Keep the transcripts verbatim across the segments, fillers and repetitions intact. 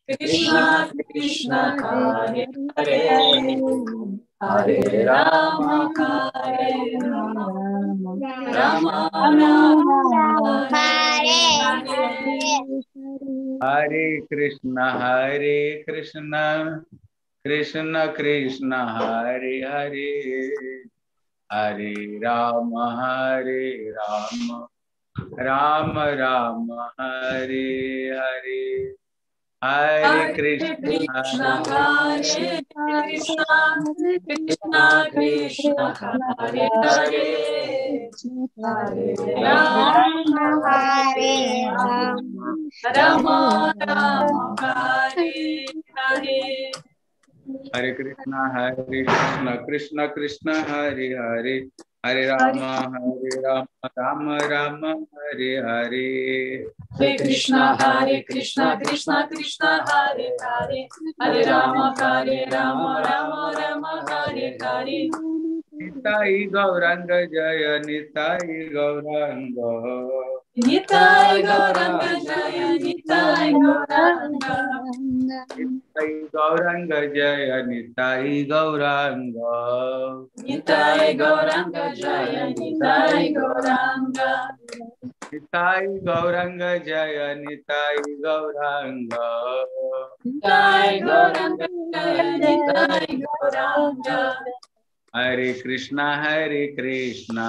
Krishna Krishna Hare Hare, Hare Rama Hare Rama, Rama Rama Hare Hare. Hare Krishna Hare Krishna, Krishna Krishna Hare Hare, Hare Rama Hare Rama, Rama Rama Hare Hare. Hare Krishna Hare Krishna Krishna Krishna Hare Hare, Hare Rama Hare Rama, Rama Rama Hare Hare. Hare Krishna Hare Krishna, Krishna Krishna Hare Hare, Hare Rama Hare Rama, Rama Rama Hare Hare. Hare Krishna Hare Krishna, Krishna Krishna Hare Hare, Hare Rama Hare Rama, Rama Rama Hare Hare. Nitai Gauranga Jaya Nitai Gauranga, Nitai Gauranga Jaya, Nitai Gauranga, Nitai Gauranga Jaya Nitai Gauranga, Nitai Gauranga Jaya, Nitai Gauranga, Nitai Gauranga Jaya Nitai Gauranga. Nitai Gauranga Jaya, Nitai Gauranga. Hare Krishna Hare Krishna,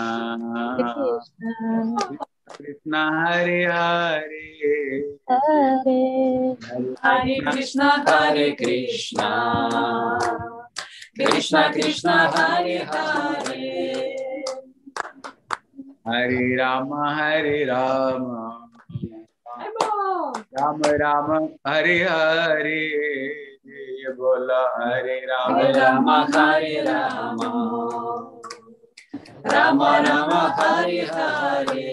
Krishna Hare Hare, Hare Krishna Hare Krishna, Krishna Krishna Hare Hare, Hare Rama Hare Rama, Rama Rama Hare Hare. Bola Hare Rama Hare Rama Hare Rama, Rama Rama Hare Hare.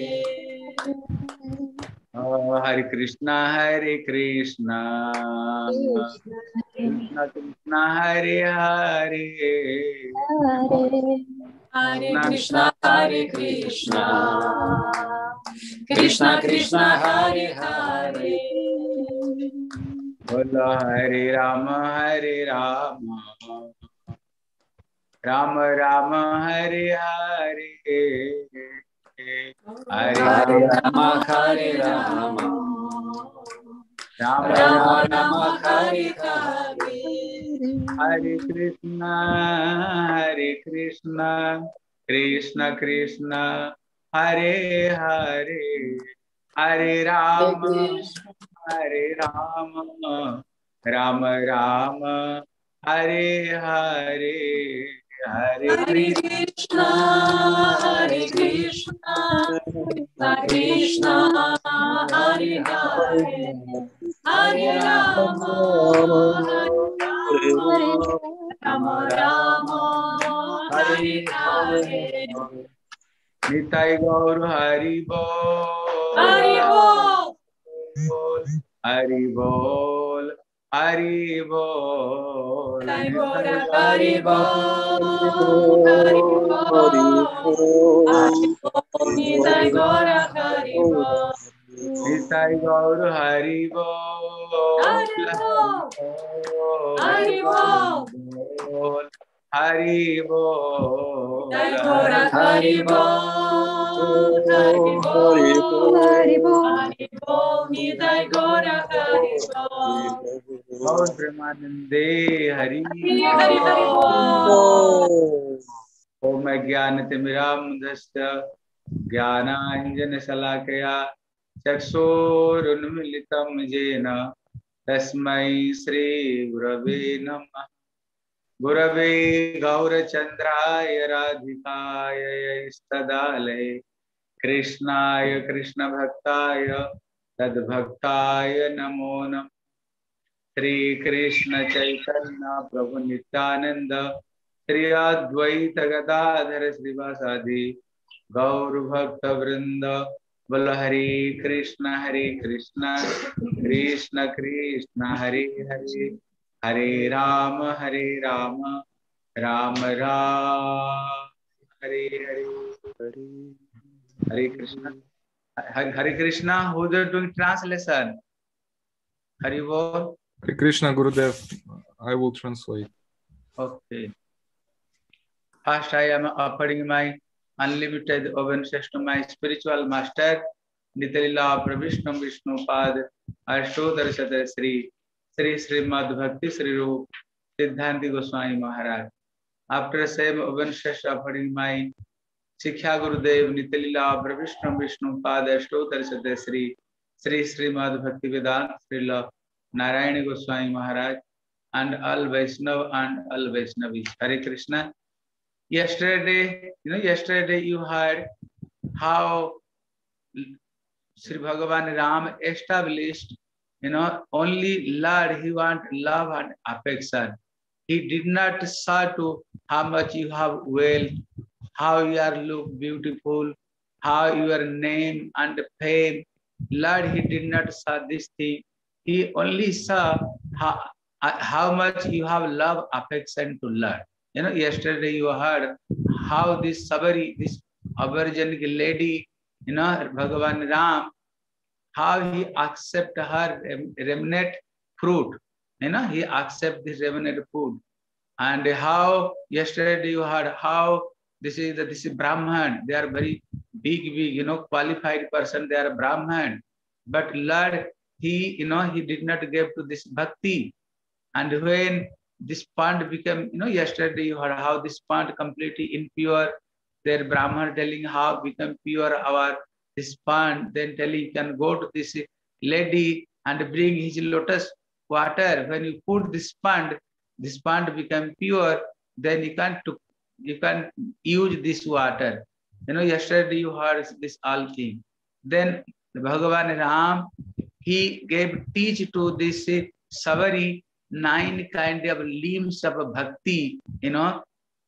Oh, Hare Krishna Hare Krishna, Krishna Krishna Hare Hare, Hare Krishna Hare Krishna, Krishna Krishna Hare Hare. Bola Hare Rama Hare Rama, Rama Rama Hare Hare, Hare Hare Rama Hare Rama, Rama Rama Rama Hare Hare. Hare Krishna Hare Krishna, Krishna Krishna Hare Hare, Hare Rama Hare Rama, Rama Rama Hare Hare, Hare Krishna Hare Krishna, Krishna Krishna Hare Hare, Hare Rama Hare Rama, Rama Rama Hare Hare. Nitai Gaur Hari Bol, Hari Bol, Hari Bol, Hari Bol, Hari Bol, Hari Bol, Hari Bol, Nitai Gaur Hari Bol, Nitai Gaur Hari Bol, Hari Bol, Hari Bol, Hari Bol, Nitai Gaur Hari Bol, Hari Bol, Hari Bol, Hari Bol, Nitai Gaur Hari Bol. Gaur Premanande Hari Hari Hari Bol. Om Jnanatimiram Dasta Jnananjana Salakaya Chakshurunmilitam Jena Tasmai Shri Gurave Namah. Gurave Gaurachandraya Radhikaya Istadalaya Krishnaya Krishna Bhaktaya Tadbhaktaya Namo Namah. Shri Krishna Chaitanya Prabhu Nityananda Shri Advaita Gadadhara Srivasadi Gaur Bhakta Vrinda Bala Hari Krishna Hari Krishna Krishna Krishna Hari Hari Hare Rama Hare Rama Rama Rama Hare Hare. Hare Krishna. Hare Krishna. Who is doing translation? Hari Bol. Hare Krishna, Gurudev. I will translate. Okay. First, I am offering my unlimited obeisances to my spiritual master, Nitalila Prabhishnu Vishnu Pad, Ashtodhar Sadar Sri, Sri Srimad Bhakti Sri Rup, Siddhanti Goswami Maharaj. After same obeisances offering my Shiksha Gurudev, Nitalila Prabhishnu Vishnu Pad, Ashtodhar Sadar Sri, Sri Srimad Bhakti Vedanta Srila Narayani Goswami Maharaj, and all Vaishnava and all Vaishnavis. Hare Krishna. Yesterday, you know, yesterday you heard how Sri Bhagavan Ram established, you know, only Lord, he want love and affection. He did not saw to how much you have wealth, how you are look beautiful, how your name and fame. Lord, he did not saw this thing. He only saw how, how much you have love, affection to Lord. You know, yesterday you heard how this Sabari, this Aborigine lady, you know, Bhagavan Ram, how he accept her remnant fruit. You know, he accept this remnant food. And how yesterday you heard how this is the this is Brahman. They are very big, big, you know, qualified person. They are Brahman. But Lord, he, you know, he did not give to this bhakti. And when this pond became, you know, yesterday you heard how this pond completely impure. Their Brahman telling how become pure our this pond. Then telling you can go to this lady and bring his lotus water. When you put this pond, this pond become pure. Then you can't you can use this water. You know, yesterday you heard this all thing. Then Bhagavan Ram, he gave teach to this Savari nine kind of limbs of bhakti, you know.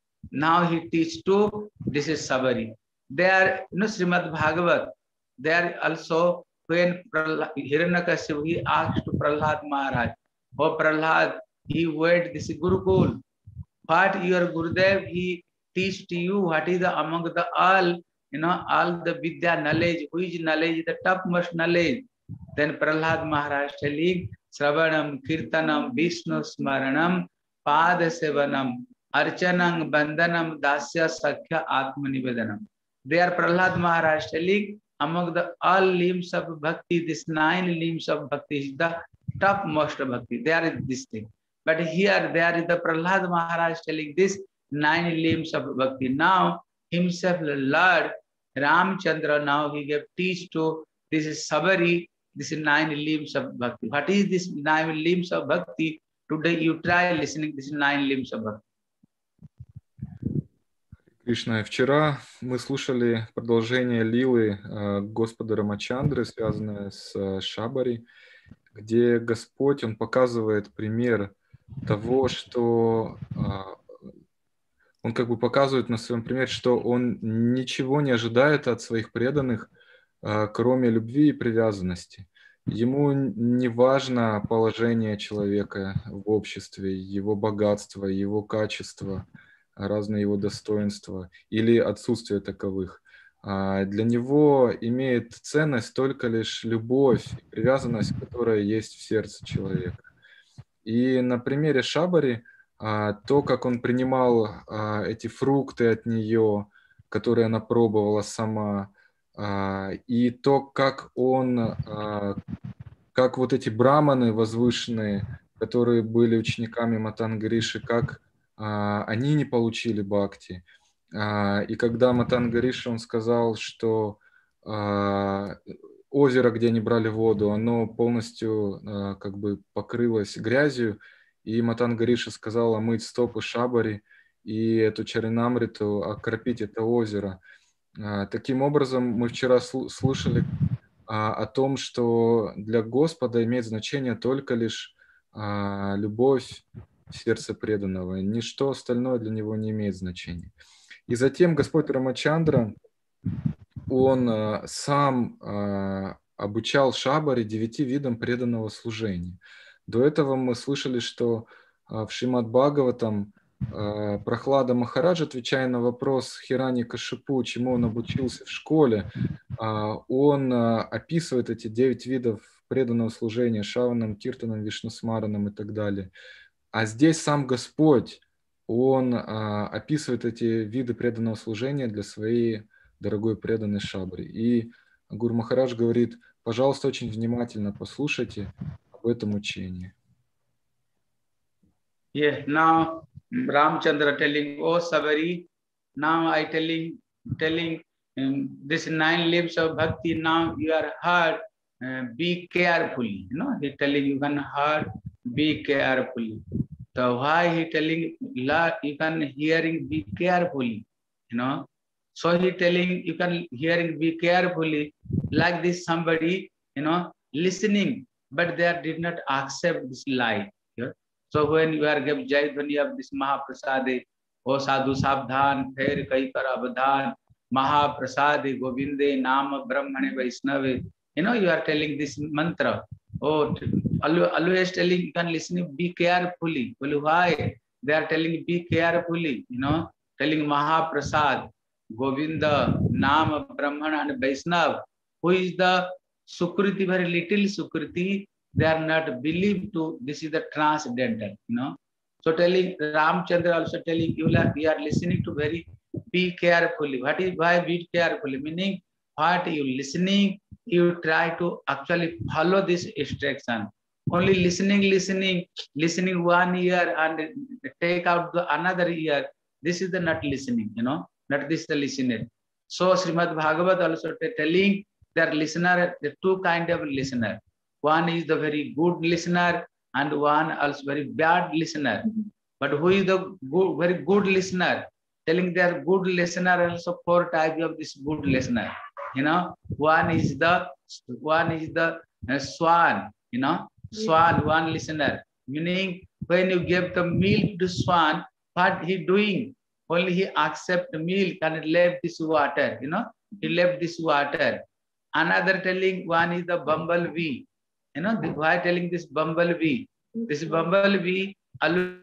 Now he teach to this is Savari. They are, you know, Srimad Bhagavat. They are also when Hiranyakashipu, he asked to Prahlad Maharaj, oh Prahlad, he went this Gurukul. What your Gurudev, he teach to you, what is the among the all, you know, all the Vidya knowledge, which knowledge, the topmost knowledge. Then Prahlad Maharaj telling, Sravanam, Kirtanam, Vishnu Smaranam, Pada Sevanam, Archanam, Bandhanam, Dasya Sakhya Atmanivedanam. There Prahlad Maharaj telling, among the all limbs of bhakti, this nine limbs of bhakti is the topmost bhakti. There is this thing. But here there is the Prahlad Maharaj telling this nine limbs of bhakti. Now himself, Lord Ramchandra, now he gave teach to this is Sabari, this is nine limbs of bhakti. What is this nine limbs of bhakti? Today you try listening this nine limbs of bhakti. Кришна, вчера мы слушали продолжение лилы Господа Рамачандры, связанное с Шабари, где Господь, Он показывает пример того, что Он как бы показывает на своем примере, что Он ничего не ожидает от своих преданных, кроме любви и привязанности. Ему не важно положение человека в обществе, его богатство, его качество, разные его достоинства или отсутствие таковых. Для него имеет ценность только лишь любовь, привязанность, которая есть в сердце человека. И на примере Шабари, то, как он принимал эти фрукты от нее, которые она пробовала сама, и то, как он, как вот эти браманы возвышенные, которые были учениками Матанга Риши, как они не получили бхакти. И когда Матанга Риши, он сказал, что озеро, где они брали воду, оно полностью как бы покрылось грязью, и Матанга Риши сказал омыть стопы Шабари и эту Чаринамриту, окропить это озеро. Таким образом, мы вчера слушали о том, что для Господа имеет значение только лишь любовь в сердце преданного. Ничто остальное для него не имеет значения. И затем Господь Рамачандра, он сам обучал Шабари девяти видам преданного служения. До этого мы слышали, что в Шримад Бхагаватам Прахлада Махарадж, отвечая на вопрос Хираньякашипу, чему он обучился в школе, он описывает эти девять видов преданного служения Шаванам, Киртанам, Вишнусмаранам и так далее. А здесь сам Господь, Он а, описывает эти виды преданного служения для своей дорогой преданной Шабари. И Гуру Махарадж говорит, пожалуйста, очень внимательно послушайте об этом учении. Yeah, now Ramchandra telling, oh Sabari, now I telling, telling um, this nine limbs of bhakti, now you are heard, uh, be carefully. You know, he telling you can heard, be carefully. So why he telling, you can hearing, be carefully, you know. So he telling, you can hearing, be carefully, like this somebody, you know, listening, but they did not accept this light. Yeah? So when you are give Jai Dhwani of this Mahaprasade, O Sadhu Sabdhan, Phair Kai Kar Abdhan, Mahaprasade, Govinde, Nama Brahmane Vaishnave, you know, you are telling this mantra. Oh, always telling, you can listen, be carefully. Well, why? They are telling, be carefully, you know, telling Mahaprasad, Govinda, Nama, Brahmana and Vaishnava, who is the Sukriti, very little Sukriti, they are not believed to, this is the transcendental, you know. So telling, Ramchandra also telling, you are, we are listening to very, be carefully. What is, why be carefully? Meaning, what you listening, you try to actually follow this instruction. Only listening, listening, listening one ear and take out the another ear. This is the not listening, you know, not this the listener. So Srimad Bhagavat also telling that listener, the two kind of listener. One is the very good listener and one also very bad listener. But who is the good, very good listener? Telling their good listener also four types of this good listener. You know, one is the one is the uh, swan. You know, swan, one listener. Meaning, when you give the milk to swan, what he doing? Only he accept the milk and left this water. You know, he left this water. Another telling, one is the bumblebee. You know, why telling this bumblebee? This bumblebee always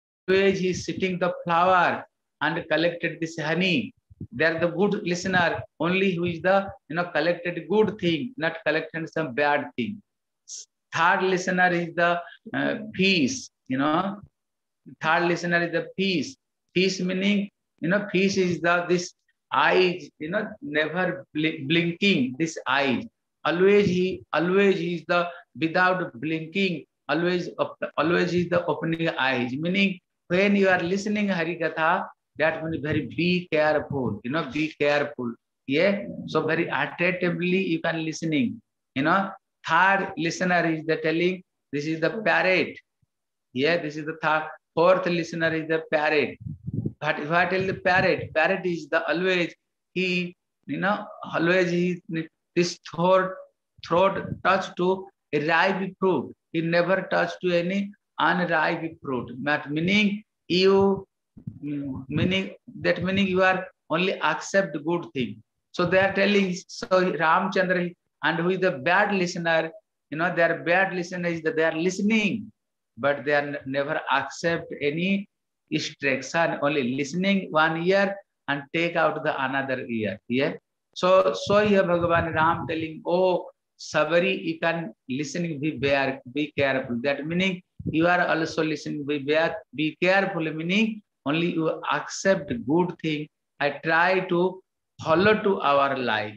he is sitting the flower and collected this honey. They are the good listener, only who is the, you know, collected good thing, not collected some bad thing. Third listener is the uh, peace, you know. Third listener is the peace. Peace meaning, you know, peace is the, this eyes, you know, never bl blinking, this eyes. Always he, always he is the, without blinking, always, always is the opening eyes. Meaning, when you are listening Harikatha, that means very be careful, you know, be careful. Yeah. So very attentively you can listening. You know, third listener is the telling, this is the parrot. Yeah, this is the third. Fourth listener is the parrot. But if I tell the parrot, parrot is the always he, you know, always he this throat throat touch to a ripe fruit. He never touch to any unripe fruit. That meaning you meaning that meaning you are only accept good thing. So they are telling, so Ramchandra and who is the bad listener, you know, their bad listener is that they are listening, but they are never accept any instruction, only listening one ear and take out the another ear. Yeah. So so here Bhagavan Ram telling, oh Sabari, you can listening, be bare, be careful. That meaning you are also listening, be bare, be careful, meaning only you accept good thing. I try to follow to our life.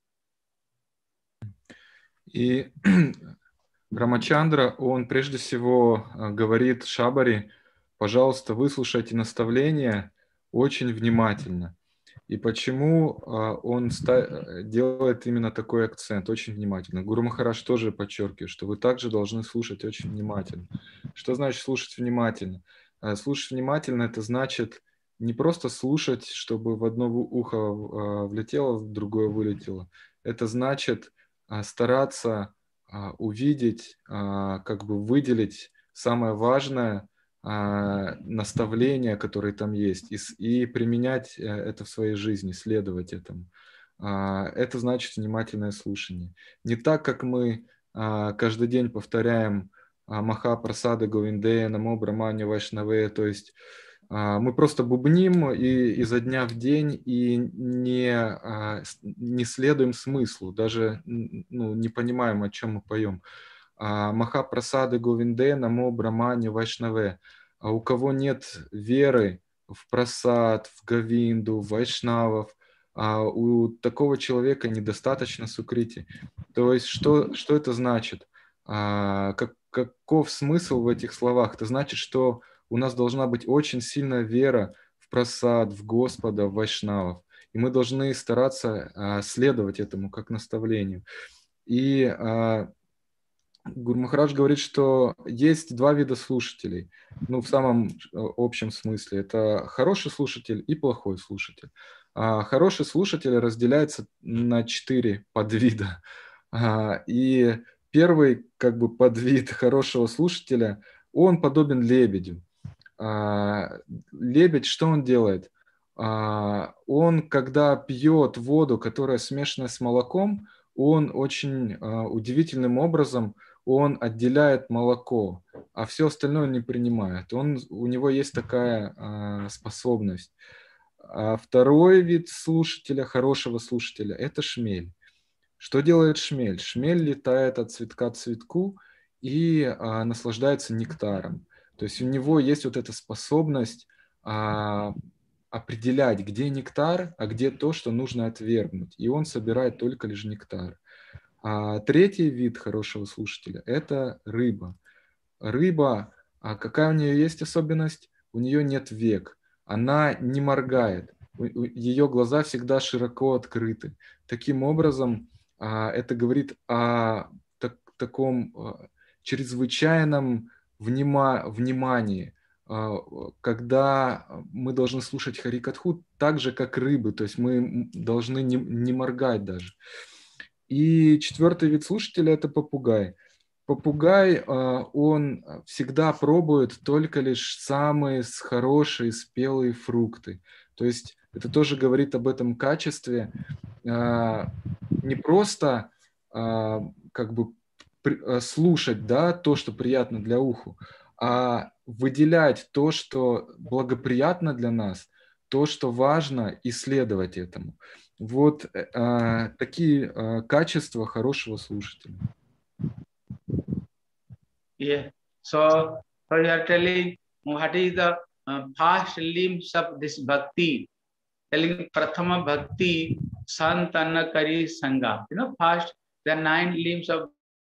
И Рамачандра, он прежде всего говорит Шабари, пожалуйста, выслушайте наставления очень внимательно. И почему он делает именно такой акцент, очень внимательно. Гуру Махарадж тоже подчеркивает, что вы также должны слушать очень внимательно. Что значит слушать внимательно? Слушать внимательно — это значит не просто слушать, чтобы в одно ухо влетело, в другое вылетело. Это значит стараться увидеть, как бы выделить самое важное наставления, которые там есть, и, и применять это в своей жизни, следовать этому. Это значит внимательное слушание. Не так, как мы каждый день повторяем Маха Прасада Говиндея, Намо Брахмане Вайшнаве, то есть Мы просто бубним и изо дня в день и не, не следуем смыслу, даже ну, не понимаем, о чем мы поем. Маха прасады Говинде, намо Брамане Вайшнаве. А у кого нет веры в прасад, в Говинду, в Вайшнавов, а у такого человека недостаточно сукрити. То есть что, что это значит? А, как, каков смысл в этих словах? Это значит, что у нас должна быть очень сильная вера в прасад, в Господа, в Вайшнавов. И мы должны стараться а, следовать этому как наставлению. И а, Гуру Махарадж говорит, что есть два вида слушателей. Ну, в самом общем смысле. Это хороший слушатель и плохой слушатель. А хороший слушатель разделяется на четыре подвида. А, и первый как бы подвид хорошего слушателя, он подобен лебедю. А, лебедь, что он делает? А, он, когда пьет воду, которая смешана с молоком, он очень а, удивительным образом он отделяет молоко, а все остальное не принимает. Он, у него есть такая а, способность. А второй вид слушателя, хорошего слушателя, это шмель. Что делает шмель? Шмель летает от цветка к цветку и а, наслаждается нектаром. То есть у него есть вот эта способность а, определять, где нектар, а где то, что нужно отвергнуть. И он собирает только лишь нектар. А третий вид хорошего слушателя – это рыба. Рыба, а какая у нее есть особенность? У нее нет век. Она не моргает. Ее глаза всегда широко открыты. Таким образом, это говорит о так, таком чрезвычайном внима, внимании, когда мы должны слушать Харикатху так же, как рыбы, то есть мы должны не, не моргать даже. И четвертый вид слушателя – это попугай. Попугай, он всегда пробует только лишь самые хорошие спелые фрукты. То есть это тоже говорит об этом качестве. Не просто как бы слушать, да, то, что приятно для уха, а выделять то, что благоприятно для нас, то, что важно, и следовать этому. Вот а, такие а, качества хорошего слушателя. Yeah. So, so you are telling what is the uh, first limbs of this bhakti? Telling Prathama Bhakti, Santana Kari Sangha. You know, first the nine limbs of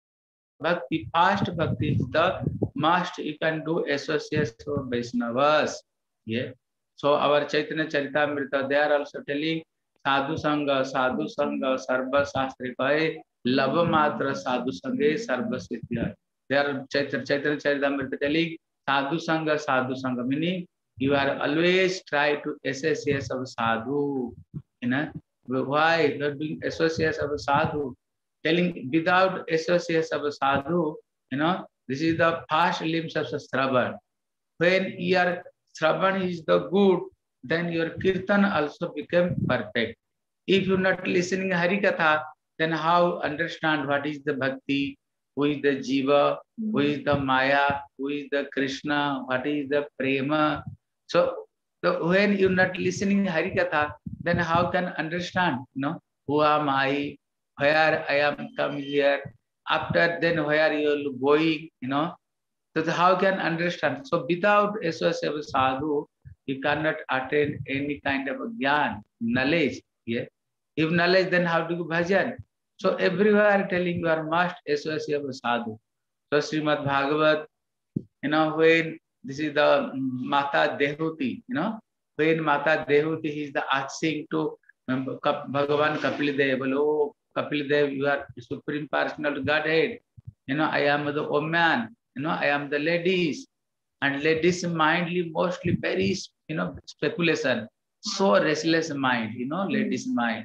bhakti. First bhakti is the must you can do association of Vaishnavas. Yeah. So our Chaitanya Charitamrita, they are also telling Sadhu Sangha, Sadhu Sangha, Sarva Shastrikaye, Lava Matra Sadhu Sanghe, Sarva Siddhya. They are Chaitanya Charitamrita telling Sadhu Sangha, Sadhu Sangha, meaning you are always try to associate of sadhu. You know, why you are doing association of sadhu? Telling without association of sadhu, you know, this is the first limbs of Shravan. When your Shravan is the good, then your Kirtan also become perfect. If you are not listening Harikatha, then how understand what is the bhakti, who is the Jiva, who is the Maya, who is the Krishna, what is the Prema. So, so when you are not listening Harikatha, then how can understand, you know, who am I, where I am come here, after then where you are going, you know. So how can understand? So without association of sadhu, you cannot attain any kind of gyan, knowledge. Yeah. If knowledge, then how to do bhajan? So everywhere telling you are must associate of sadhu. So Srimad Bhagavat, you know, when this is the Mata Dehuti, you know, when Mata Dehuti is the asking to um, Bhagavan Kapil Dev, oh Kapil Dev, you are supreme personal Godhead. You know, I am the woman. You know, I am the ladies. And ladies mindly mostly very, you know, speculation. So restless mind, you know, ladies mind.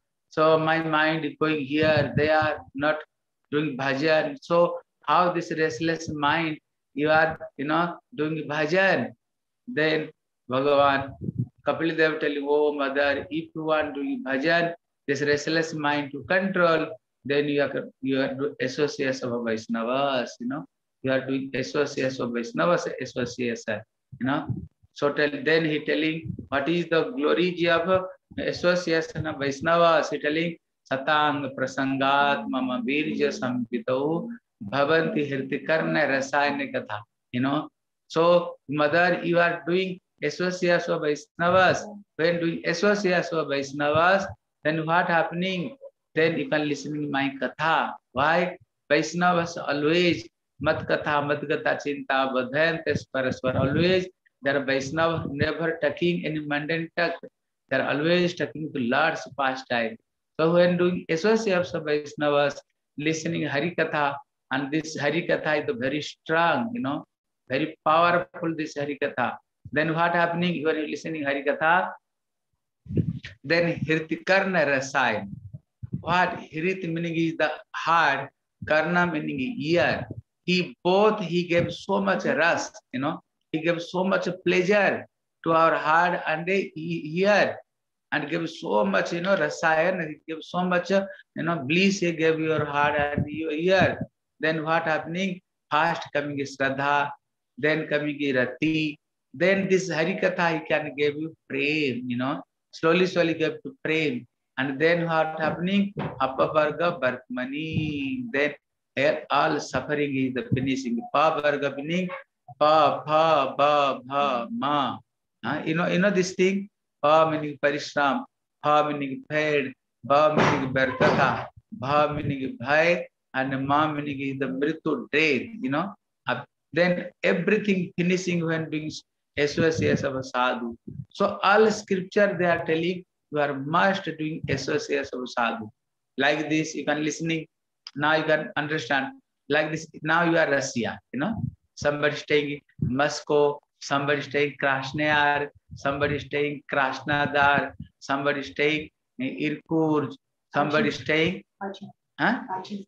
So my mind is going here, they are not doing bhajan. So how this restless mind, you are, you know, doing bhajan. Then Bhagavan, Kapil Dev tell you, oh mother, if you want doing bhajan, this restless mind to control, then you are, you are doing association of Vaishnavas, you know. You are doing association of Vaishnavas, association, you know. So tell, then he telling what is the glory of association of Vaishnavas. He telling Satang prasangat mama virja sampitau bhavanti hirtikarna rasayana katha. You know, so mother, you are doing association of Vaishnavas. When doing association of Vaishnavas, then what happening? Then you can listen to my katha. Why? Vaishnavas always mat katha, mat katha chinta badhantes paraswar. Always there are Vaishnava never taking any mundane talk. They are always talking to Lord's pastime. So when doing associates of Vaishnavas, listening Hari Katha, and this Hari Katha is very strong, you know, very powerful, this Hari Katha. Then what happening when you listening Hari Katha? Then Hirtikarna Rasai. What Hirit meaning is the heart, Karna meaning ear. He both, he gave so much rust, you know, he gave so much pleasure to our heart and the ear, and gave so much, you know, rasayan, he gave so much, you know, bliss he gave your heart and your ear. Then what happening? First coming is Shraddha, then coming is Rati, then this Harikatha he can give you prem, you know, slowly, slowly give to prem. And then what happening? Apavarga Barkmani, then all suffering is the finishing. Pa Varga meaning Pa, Pa, Ba, Bha, Ma. Uh, you know, you know this thing? Pa meaning Parishram, Pa meaning paid, Ba meaning Barkata, Bha meaning Bhai, and Ma meaning is the Mritu death, you know. Uh, then everything finishing when doing S O S S of a sadhu. So all scripture they are telling you are must doing S O S S of a sadhu. Like this, you can listening, now you can understand. Like this, now you are Russia, you know. Somebody staying in Moscow, somebody staying Krasnoyar, somebody staying Krasnodar, somebody staying in Irkutsk, somebody staying huh?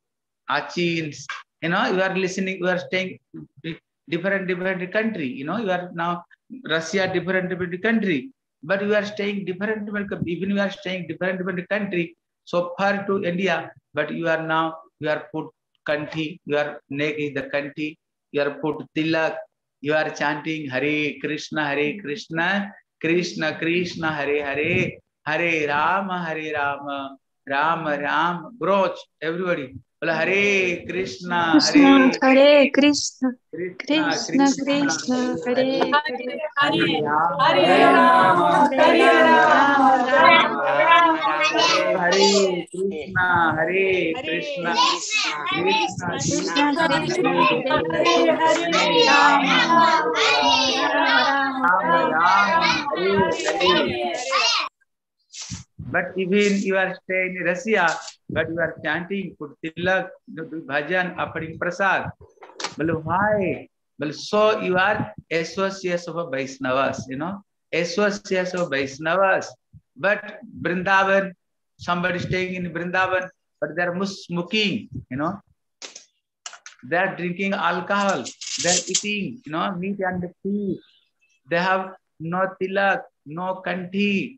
Achin. You know, you are listening, you are staying different, different country. You know, you are now Russia, different, different country. But you are staying different, different, even you are staying different, different country, so far to India, but you are now, you are put country, you are neck is the country, you are put tilak, you are chanting Hare Krishna, Hare Krishna, Krishna Krishna, Hare Hare, Hare Rama, Hare Rama, Rama Rama, broach, everybody. Hare Krishna, Hare Hare Krishna, Krishna Krishna Krishna, Hare Hare Hare, Hare Rama, Hare Rama, Rama Rama, Hare Krishna, Hare Krishna, Krishna Krishna Krishna, Hare Hare Hare Rama, Rama, Rama Rama, Rama Hare Rama, Hare Hare. But even you are staying in Russia, but you are chanting, put tilak, do bhajan, offering prasad. Well, why? Well, so you are associates of Vaishnavas, you know, associates of Vaishnavas. But Vrindavan, somebody staying in Vrindavan, but they are smoking, you know, they are drinking alcohol, they are eating, you know, meat and fish. They have no tilak, no kanthi.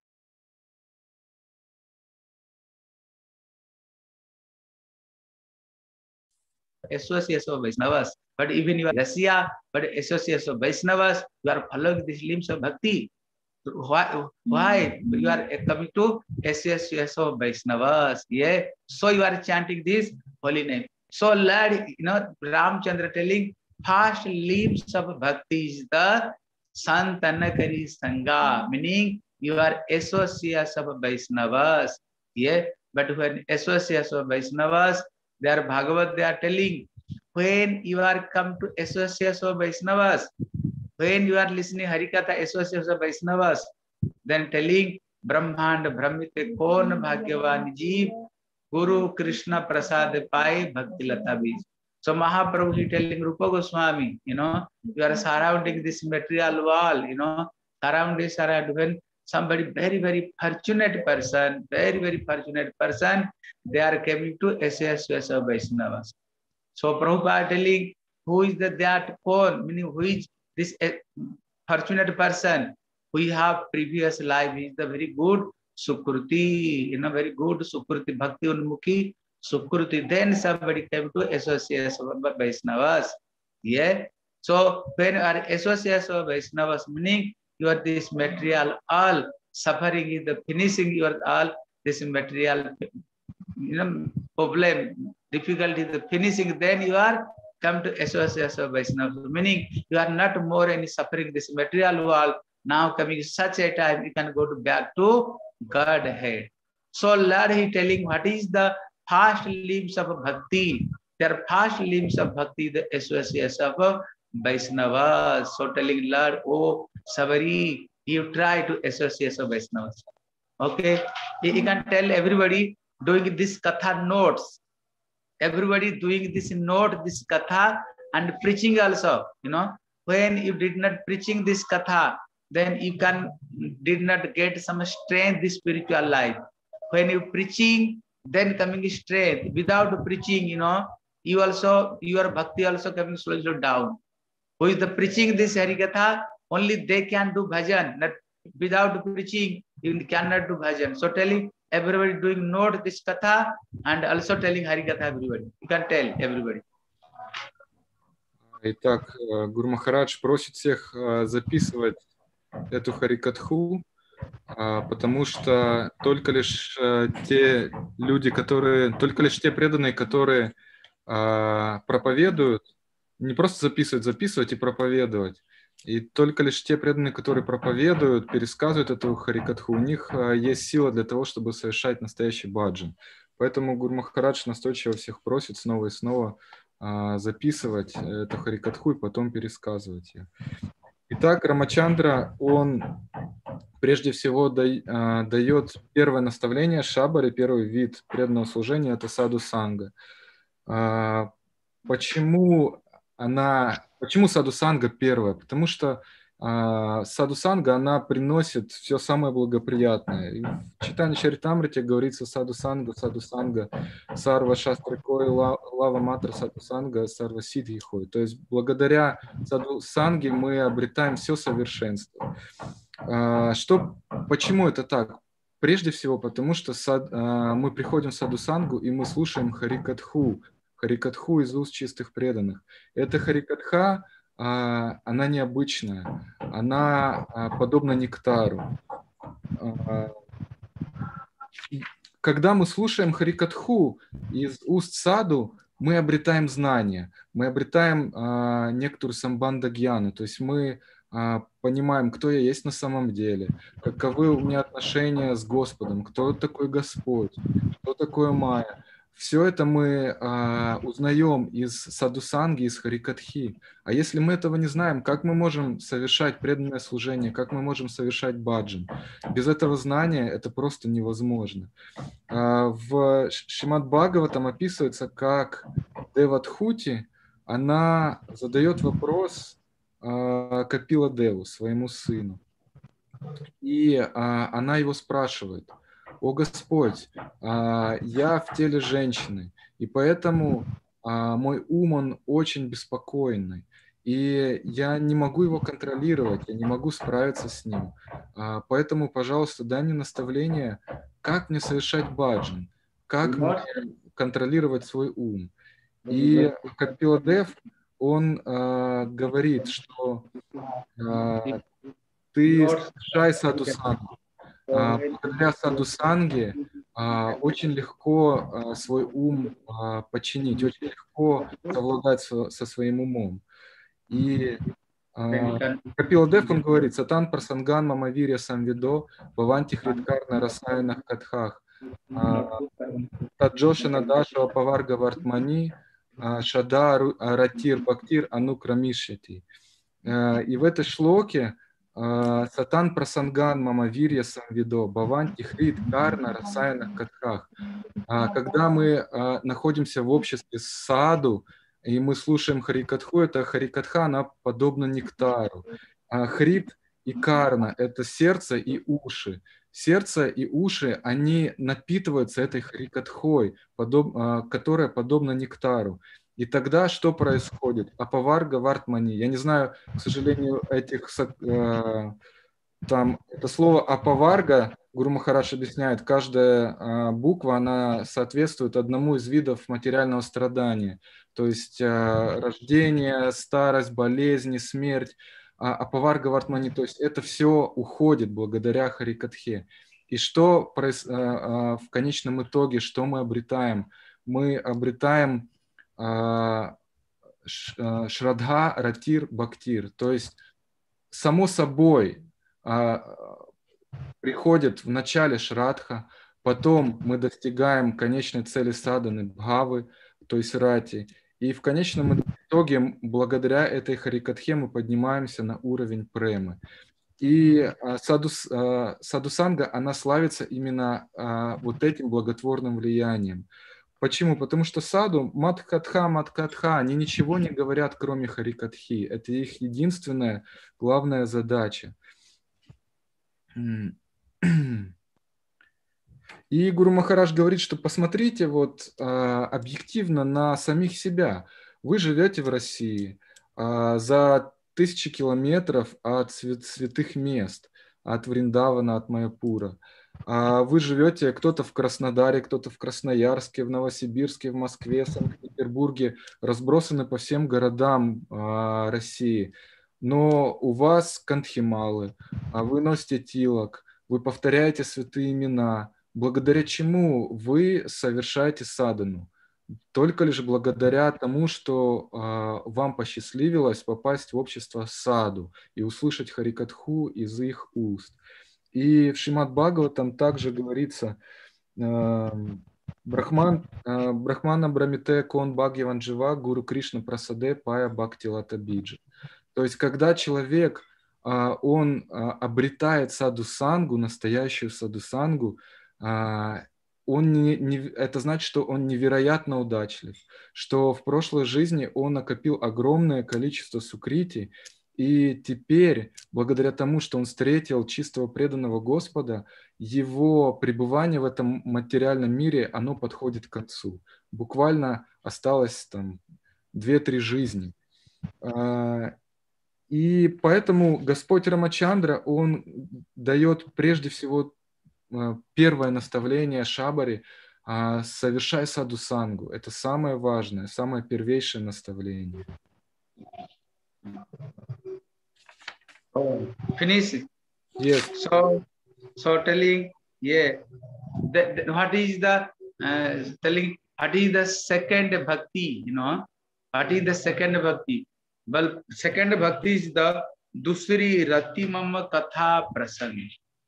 Associates of Vaishnavas, but even you are Russia, but associates of Vaishnavas, you are following these limbs of bhakti. Why? Why you are coming to associates of Vaishnavas? Yeah. So you are chanting this holy name. So Lord, you know, Ramchandra telling first limbs of bhakti is the Santanakari Sangha, meaning you are associates of Vaishnavas. Yeah. But when associates of Vaishnavas, they are Bhagavad, they are telling, when you are come to associates of Vaishnavas, when you are listening Harikatha associates of Vaishnavas, then telling Brahmand Brahmite Kon Bhagyavan Jeev Guru Krishna Prasad Pai Bhakti Lata Bij. So Mahaprabhu is telling Rupa Goswami, you know, you are surrounding this material wall, you know, surrounding surrounding when somebody very, very fortunate person, very, very fortunate person, they are coming to associates of Vaishnavas. So Prabhupada telling, who is the that Kon, meaning who is this uh, fortunate person, we have previous life, is the very good Sukruti, you know, very good Sukruti, Bhakti Unmukhi, Sukruti. Then somebody came to associates of Vaishnavas. Yeah. So when you are associated with Vaishnavas, meaning you are this material all suffering is the finishing your all this material, you know, problem, difficulty, the finishing, then you are come to association of Vaishnavas, meaning you are not more any suffering this material world. Now coming such a time, you can go to back to Godhead. So Lord, he telling what is the first limbs of bhakti. Their first limbs of bhakti, the association of Vaishnavas. So telling Lord, oh Sabari, you try to associate of Vaishnavas. Okay, you can tell everybody doing this katha notes. Everybody doing this note, this katha and preaching also. You know, when you did not preaching this katha, then you can did not get some strength this spiritual life. When you preaching, then coming strength. Without preaching, you know, you also your bhakti also coming slowly down. Who is the preaching this Harikatha? Only they can do bhajan. Not without preaching, you cannot do bhajan. So telling everybody doing note this katha and also telling Harikatha everybody. You can tell everybody. Итак, Гуру Махарадж просит всех записывать эту Харикатху, потому что только лишь те люди, которые, только лишь те преданные, которые проповедуют, не просто записывать, записывать и проповедовать, и только лишь те преданные, которые проповедуют, пересказывают эту Харикатху, у них есть сила для того, чтобы совершать настоящий баджан. Поэтому Гуру Махарадж настойчиво всех просит снова и снова записывать эту Харикатху и потом пересказывать ее. Итак, Рамачандра, он прежде всего дает первое наставление Шабари, первый вид преданного служения, это саду санга. Почему она, почему саду санга первая? Потому что саду санга, она приносит все самое благоприятное. В Чайтанья Чаритамрите говорится саду санга, саду санга, сарва шастры кой, лава матра саду санга, сарва сидхи хой. То есть благодаря саду санге мы обретаем все совершенство. Что, почему это так? Прежде всего, потому что сад, мы приходим в саду сангу и мы слушаем Харикатху, Харикатху из уст чистых преданных. Эта Харикатха, она необычная, она подобна нектару. Когда мы слушаем Харикатху из уст саду, мы обретаем знания, мы обретаем некоторую самбандha-гьяну, то есть мы понимаем, кто я есть на самом деле, каковы у меня отношения с Господом, кто такой Господь, что такое Майя. Все это мы а, узнаем из саду-санги, из Харикатхи. А если мы этого не знаем, как мы можем совершать преданное служение, как мы можем совершать баджан? Без этого знания это просто невозможно. А, в Шримад Бхагаватам описывается, как Девадхути, она задает вопрос а, Капила Деву, своему сыну. И а, она его спрашивает: «О Господь, я в теле женщины, и поэтому мой ум, он очень беспокойный, и я не могу его контролировать, я не могу справиться с ним. Поэтому, пожалуйста, дай мне наставление, как мне совершать баджан, как мне контролировать свой ум». И Капила Дев, он говорит, что ты совершай саду-сангу. Благодаря саду-санге очень легко свой ум подчинить, очень легко совладать со своим умом. И Капила Дев, он говорит: «Сатан прасанган мамавирья самвидо, баванти хриткарна расаянах катхах, таджошина дашава паварга вартмани, шада ратир бактир анук рамишити». И в этой шлоке Сатан прасанган мамавирья самвидо, баванти хрит карна расаянах катхах. Когда мы находимся в обществе саду, и мы слушаем Харикатху, это Харикатха, она подобна нектару. Хрит и карна — это сердце и уши. Сердце и уши, они напитываются этой Харикатхой, подоб... которая подобна нектару. И тогда что происходит? Апаварга вартмани. Я не знаю, к сожалению, этих э, там это слово апаварга Гуру Махарадж объясняет, каждая а, буква, она соответствует одному из видов материального страдания. То есть а, рождение, старость, болезни, смерть, а, апаварга вартмани, то есть это все уходит благодаря Харикатхе. И что проис... а, а, в конечном итоге, что мы обретаем? Мы обретаем а, ш, а, Шрадха, Ратир, Бхактир. То есть само собой а, приходит в начале Шрадха, потом мы достигаем конечной цели садханы Бхавы, то есть Рати, и в конечном итоге благодаря этой Харикатхе мы поднимаемся на уровень премы. И а, саду, а, садусанга, она славится именно а, вот этим благотворным влиянием. Почему? Потому что саду, маткатха, маткатха, они ничего не говорят, кроме Харикатхи. Это их единственная главная задача. И Гуру Махарадж говорит, что посмотрите вот а, объективно на самих себя. Вы живете в России а, за тысячи километров от свят, святых мест, от Вриндавана, от Майяпура. А вы живете, кто-то в Краснодаре, кто-то в Красноярске, в Новосибирске, в Москве, Санкт-Петербурге, разбросаны по всем городам а, России. Но у вас кантхималы, а вы носите тилок, вы повторяете святые имена, благодаря чему вы совершаете садану. Только лишь благодаря тому, что э, вам посчастливилось попасть в общество саду и услышать Харикатху из их уст. И в Шримад Бхагаватам также говорится, э, Брахман, э, Брахмана Брамите Кон Бхагаван Джива Гуру Кришна Прасаде Пая Бхакти Лата Биджа. То есть, когда человек, э, он э, обретает саду-сангу, настоящую саду-сангу, э, он не, не, это значит, что он невероятно удачлив, что в прошлой жизни он накопил огромное количество сукрити, и теперь, благодаря тому, что он встретил чистого преданного Господа, его пребывание в этом материальном мире, оно подходит к концу. Буквально осталось там две-три жизни. И поэтому Господь Рамачандра, он дает прежде всего первое наставление Шабари: совершай саду-сангу. Это самое важное, самое первейшее наставление. Oh, finish it. Yes. So, so telling, yeah, that, that what is the uh, telling? What is the second bhakti? You know, what is the second bhakti? Well, second bhakti is the dusri rati mamma katha prasang.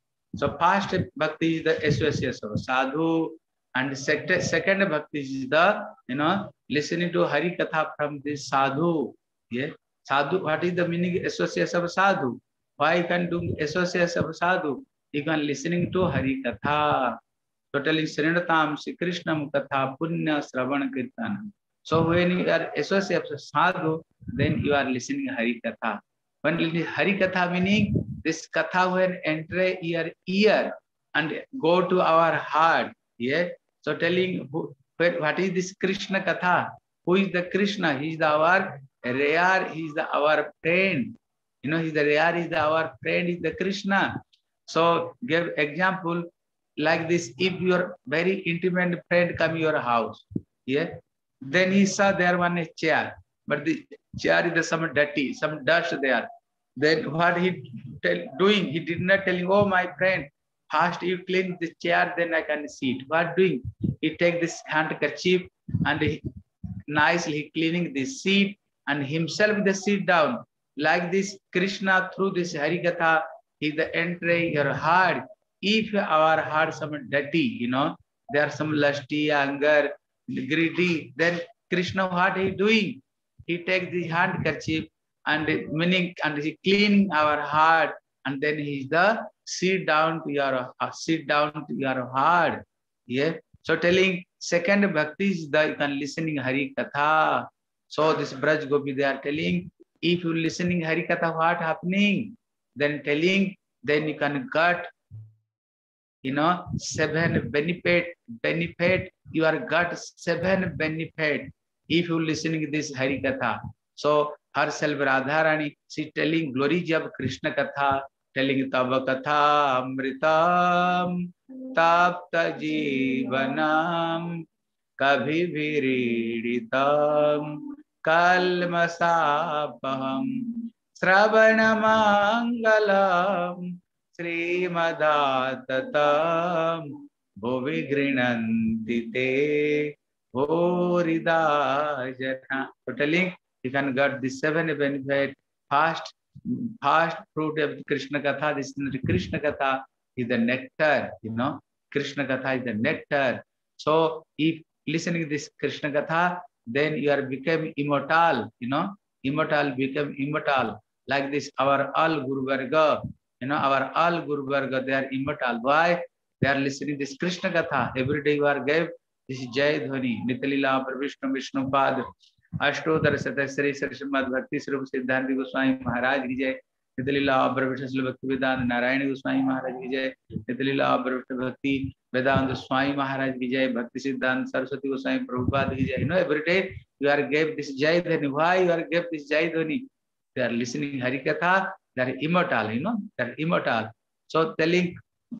So first bhakti is the association of sadhu, and second second bhakti is the, you know, listening to Hari Katha from this sadhu. Yeah, sadhu. What is the meaning association of sadhu? Why you can do association of sadhu? You can listening to Hari Katha. Totally Srinatam Shri Krishnam Katha Punya Sravan Kirtana. So when you are associated with sadhu, then you are listening Hari Katha. When Hari Katha meaning, this Katha when enter your ear and go to our heart. Yeah. So telling who, what is this Krishna Katha? Who is the Krishna? He is the our rare, he is the our friend. You know, he is the rare, he is the our friend, is the Krishna. So give example like this: if your very intimate friend come to your house, yeah, then he saw there one a chair, but the chair is some dirty, some dust there. Then what he tell, doing? He did not telling, oh my friend, first you clean the chair, then I can sit. What doing? He take this handkerchief and he nicely cleaning the seat and himself the sit down. Like this, Krishna through this Harikatha, he the entering your heart. If our heart some dirty, you know, there are some lusty, anger, greedy, then Krishna what he doing? He take the handkerchief and meaning and he clean our heart, and then he the sit down to your uh, sit down to your heart. Yeah. So telling second bhakti is the you can listening Hari Katha. So this Braj Gopi they are telling, if you listening Hari Katha, what happening? Then telling, then you can get, you know, seven benefit, benefit, you are got seven benefit if you listening this Hari Katha. So herself Radharani, she telling glories of Krishna Katha, telling Tava Katha Amritam Tapta Jivanam Kabhi Viriditam Kalmasapaham Sravana Mangalam Srimadatatam Bhuvi Grinantite Horidajana. So telling you can get the seven benefit fast, fast fruit of Krishna Katha. This is Krishna Katha is the nectar, you know. Krishna Katha is the nectar. So if listening this Krishna Katha, then you are become immortal, you know. Immortal become immortal. Like this, our all Guru Varga, you know, our all Guru Varga, they are immortal. Why? They are listening this Krishna Katha. Every day you are gave this is Jai Dhwani, Nitalila, Vishnu Vishnu Pad, Ashtodhara Satasri, Sarashamad Bhakti Srup Siddhanti Goswami Maharaj Vijay, Nitalila, Vishnu Bhakti Vedanta Narayana Goswami Maharaj Vijay, Nitalila, Vishnu Bhakti Vedanta Swami Maharaj Vijay, Bhakti Siddhanta Saraswati Goswami Prabhupada Vijay. You know, every day you are gave this Jai Dhwani. Why you are gave this Jai Dhwani? They are listening Harikatha, they are immortal, you know, they are immortal. So telling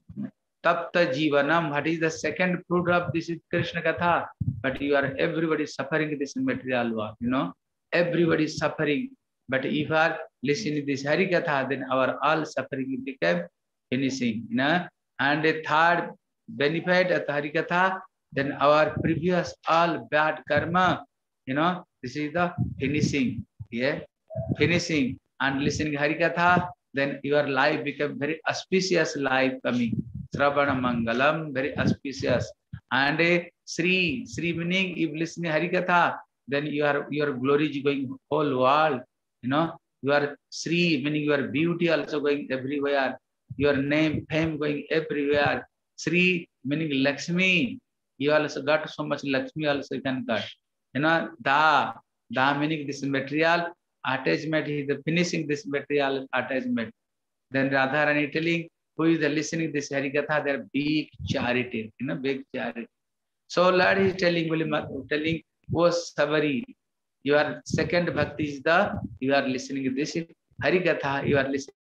Tapta Jivanam, what is the second fruit of this is Krishna Katha? But you are everybody suffering this material world, you know, everybody is suffering. But if you are listening to this Harikatha, then our all suffering become finishing, you know. And the third benefit of Harikatha, then our previous all bad karma, you know, this is the finishing, yeah, finishing. And listening Harikatha, then your life become very auspicious life coming. Sravana Mangalam, very auspicious. And a Sri, Sri meaning if listening Harikatha, then your your glory is going whole world. You know, your Sri meaning your beauty also going everywhere. Your name, fame going everywhere. Sri meaning Lakshmi. You also got so much Lakshmi also you can got. You know, Da, Da meaning this material attachment is the finishing this material attachment. Then Radharani telling who is the listening this Harikatha, they are big charity, you know, big charity. So Lord is telling, telling, oh Savari, your second bhakti is the, you are listening this Harikatha, you are listening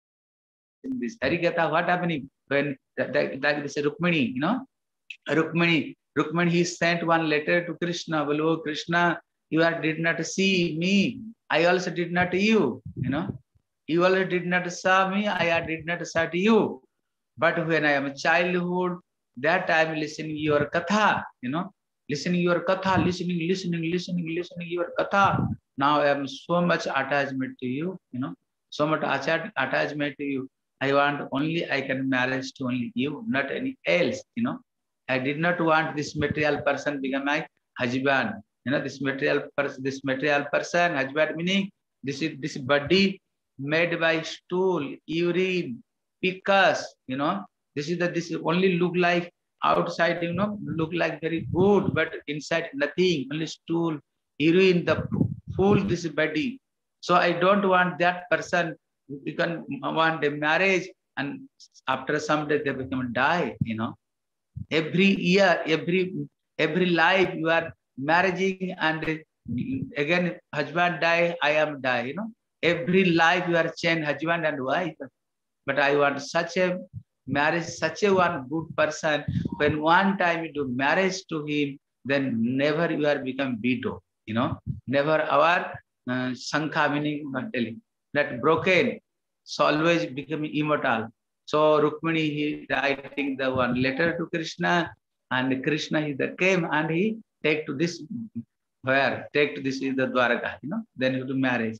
this Harikatha. What happening when that, that, that this Rukmini, you know, Rukmini, Rukmini, he sent one letter to Krishna. Well, oh Krishna, you are did not see me. I also did not you, you know. You also did not saw me. I did not saw to you. But when I am a childhood, that time listening your katha, you know, listening your katha, listening, listening, listening, listening your katha. Now I am so much attachment to you, you know, so much attachment to you. I want only I can marriage to only you, not any else, you know. I did not want this material person become my husband. You know, this material person, this material person, husband meaning this is this body made by stool, urine, pikas, you know. This is the this only look like outside, you know, look like very good, but inside nothing, only stool, urine, the full this body. So I don't want that person. You can want a marriage, and after some day they become die, you know. Every year, every every life you are marrying, and again husband die, I am die, you know. Every life you are change husband and wife. But I want such a marriage, such a one good person. When one time you do marriage to him, then never you are become widow, you know. Never our uh, Sankha meaning telling that broken, so always become immortal. So Rukmini he writing the one letter to Krishna, and Krishna he that came and he take to this where take to this is the Dwaraka, you know. Then you do marriage.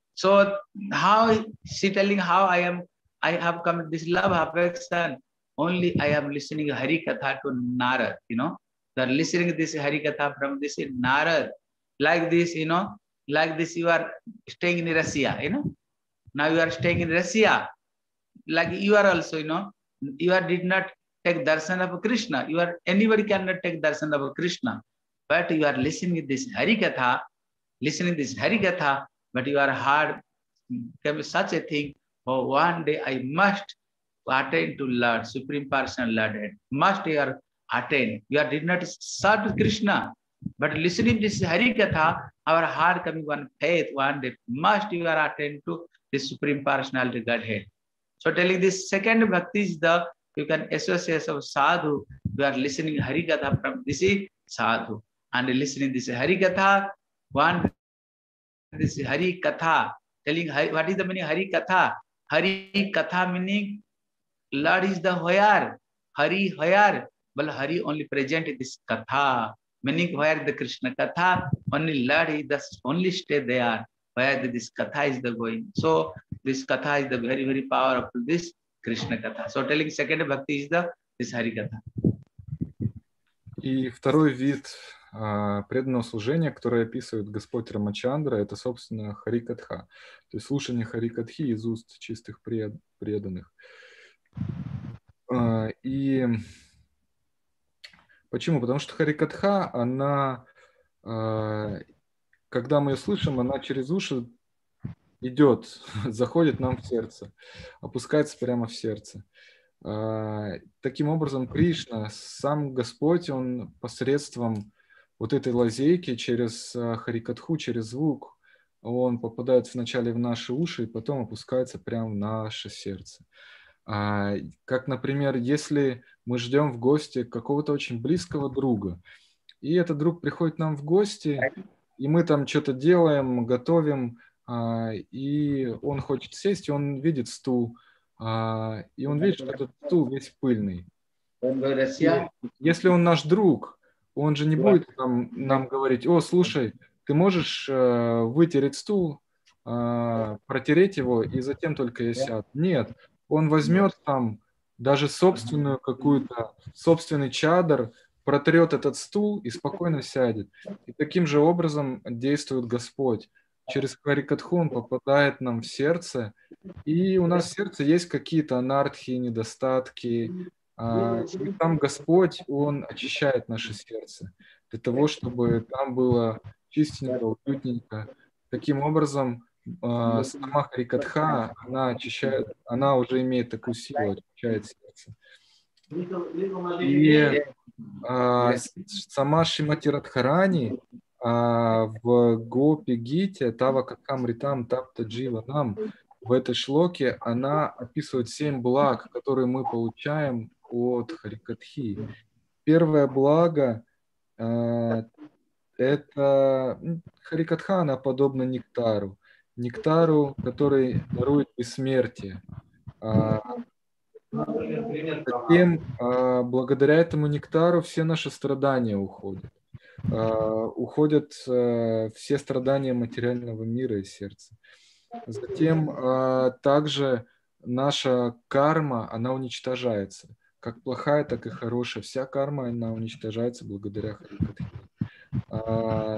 So how she telling how I am I have come this love affection only I am listening Hari Katha to Narad, you know. They are listening this Hari Katha from this Narad. Like this, you know, like this you are staying in Russia, you know. Now you are staying in Russia. Like you are also, you know, you are did not take darshan of Krishna. You are anybody cannot take darshan of Krishna. But you are listening this Hari Katha, listening this Hari Katha, but you are hard become such a thing. Oh, one day I must attain to Lord, Supreme Personal Lord. Must you are attain. You are did not serve Krishna, but listening this Hari Katha, our heart coming one faith one day. Must you are attain to the Supreme Personality Godhead. So telling this second bhakti is the, you can associate of sadhu, you are listening Hari Katha from this is sadhu. And listening this Hari Katha, one, this is Hari Katha, telling Hari, what is the meaning Hari Katha? Hari Katha meaning Lord is the where, Hari where, but Hari only present in this Katha, meaning where the Krishna Katha, only Lord is the only stay there, where this Katha is the going. So this Katha is the very, very powerful, this Krishna Katha. So telling second bhakti is the this Hari Katha. И второй вид а, преданного служения, который описывает Господь Рамачандра, это, собственно, Харикатха, то есть слушание Харикатхи из уст чистых пред, преданных. А, и почему? Потому что Харикатха, она, а, когда мы ее слышим, она через уши идет, заходит нам в сердце, опускается прямо в сердце. Таким образом, Кришна, сам Господь, Он посредством вот этой лазейки через Харикатху, через звук, Он попадает вначале в наши уши и потом опускается прямо в наше сердце. Как, например, если мы ждем в гости какого-то очень близкого друга, и этот друг приходит к нам в гости, и мы там что-то делаем, готовим, и он хочет сесть, и он видит стул, и он видит, что этот стул весь пыльный. И если он наш друг, он же не будет там, нам говорить: о, слушай, ты можешь э, вытереть стул, э, протереть его, и затем только я сяду. Нет, он возьмет там даже собственную какую-то, собственный чадр, протрет этот стул и спокойно сядет. И таким же образом действует Господь. Через Харикатху Он попадает нам в сердце, и у нас в сердце есть какие-то анархии, недостатки. И там Господь, Он очищает наше сердце для того, чтобы там было чистенько, уютненько. Таким образом, сама Харикатха, она очищает, она уже имеет такую силу, очищает сердце. И а, сама Шримати Радхарани а, в Гопи Гите Тава Какамритам Тапта Дживанам, в этой шлоке она описывает семь благ, которые мы получаем от Харикатхи. Первое благо э, это Харикатха, она подобна нектару. Нектару, который дарует бессмертие. А, затем, а, благодаря этому нектару все наши страдания уходят. А, уходят а, все страдания материального мира и сердца. Затем а, также наша карма, она уничтожается. Как плохая, так и хорошая. Вся карма, она уничтожается благодаря Харикатхе. А,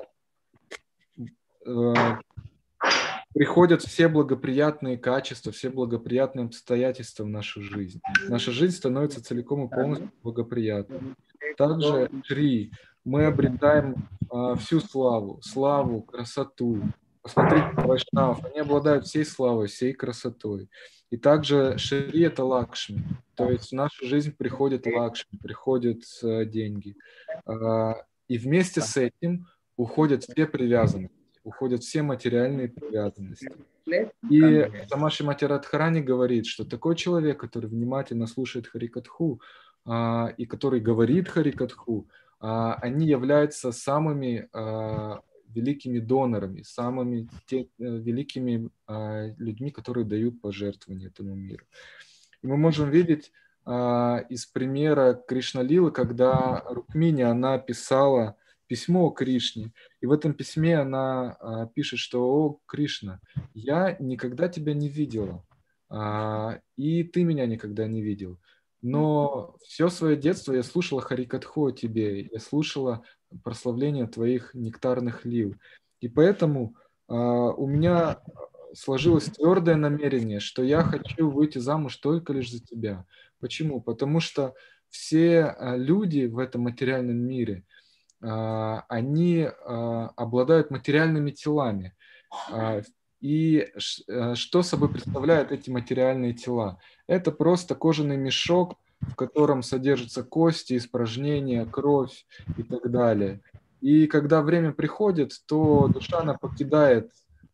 а, приходят все благоприятные качества, все благоприятные обстоятельства в нашу жизнь. Наша жизнь становится целиком и полностью благоприятной. Также Шри, мы обретаем а, всю славу, славу, красоту. Посмотрите на вайшнавов, они обладают всей славой, всей красотой. И также Шри — это Лакшми, то есть в нашу жизнь приходит Лакшми, приходят э, деньги. Э, и вместе с этим уходят все привязанности, уходят все материальные привязанности. И сама Шримати Радхарани говорит, что такой человек, который внимательно слушает Харикатху э, и который говорит Харикатху, э, они являются самыми э, великими донорами, самыми те, великими э, людьми, которые дают пожертвования этому миру. И мы можем видеть э, из примера Кришналилы, когда Рукмини, она писала письмо Кришне, и в этом письме она э, пишет, что: «О, Кришна, я никогда тебя не видела, э, и ты меня никогда не видел, но все свое детство я слушала Харикатху о тебе, я слушала прославление твоих нектарных лил. И поэтому э, у меня сложилось твердое намерение, что я хочу выйти замуж только лишь за тебя». Почему? Потому что все э, люди в этом материальном мире, э, они э, обладают материальными телами. Э, и э, что собой представляют эти материальные тела? Это просто кожаный мешок, в котором содержатся кости, испражнения, кровь и так далее. И когда время приходит, то душа, она покидает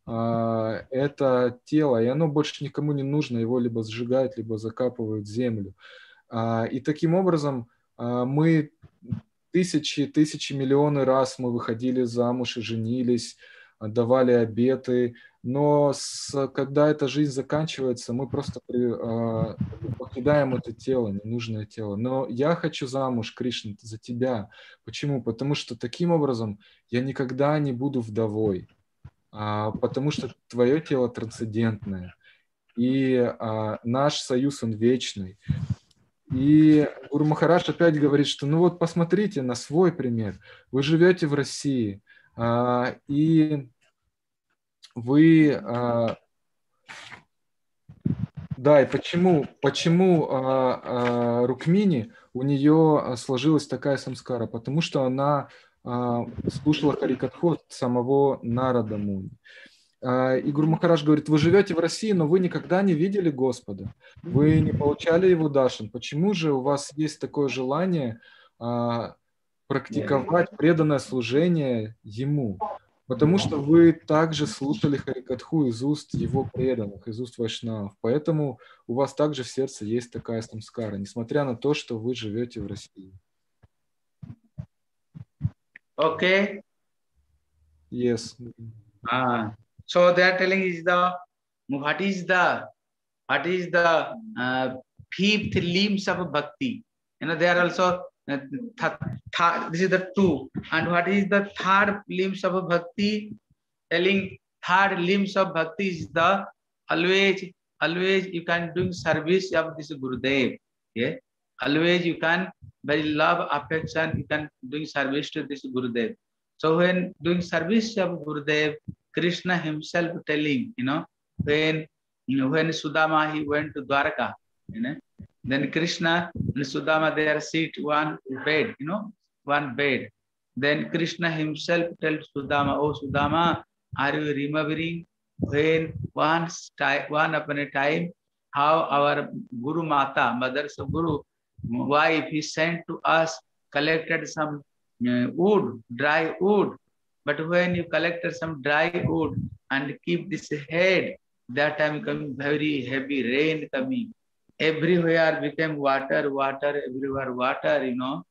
а, это тело, и оно больше никому не нужно, его либо сжигают, либо закапывают в землю. А, и таким образом а, мы тысячи, тысячи, миллионы раз мы выходили замуж и женились, давали обеты, но с, когда эта жизнь заканчивается, мы просто при, а, покидаем это тело, ненужное тело. Но я хочу замуж, Кришна, за тебя. Почему? Потому что таким образом я никогда не буду вдовой, а, потому что твое тело трансцендентное, и а, наш союз, он вечный. И Гуру Махарадж опять говорит, что ну вот посмотрите на свой пример. Вы живете в России, а, и вы... А, да, и почему, почему а, а, Рукмини, у нее сложилась такая самскара? Потому что она а, слушала Харикатху от самого Нарада Муни. А, и Гуру Махарадж говорит, вы живете в России, но вы никогда не видели Господа, вы не получали его даршан. Почему же у вас есть такое желание а, практиковать преданное служение Ему? Потому что вы также слушали Харикатху из уст его преданных, из уст вайшнавов. Поэтому у вас также в сердце есть такая самскара, несмотря на то, что вы живете в России. Okay. Yes. Ah. So they are telling is the what is the what is the uh, fifth limbs of bhakti. You know, they are also uh, th th this is the two. And what is the third limbs of bhakti? Telling third limbs of bhakti is the always always you can do service of this Gurudev. Yeah, always you can by love affection you can doing service to this Gurudev. So when doing service of Gurudev, Krishna himself telling, you know, when you know when Sudama he went to Dwarka, you know, then Krishna and Sudama they are sit one bed, you know, one bed. Then Krishna himself tells Sudama, oh Sudama, are you remembering when once time, one upon a time, how our Guru Mata, Mother of Guru, wife, he sent to us, collected some uh, wood, dry wood. But when you collected some dry wood and keep this head, that time coming very heavy rain coming. Everywhere became water, water, everywhere water, you know.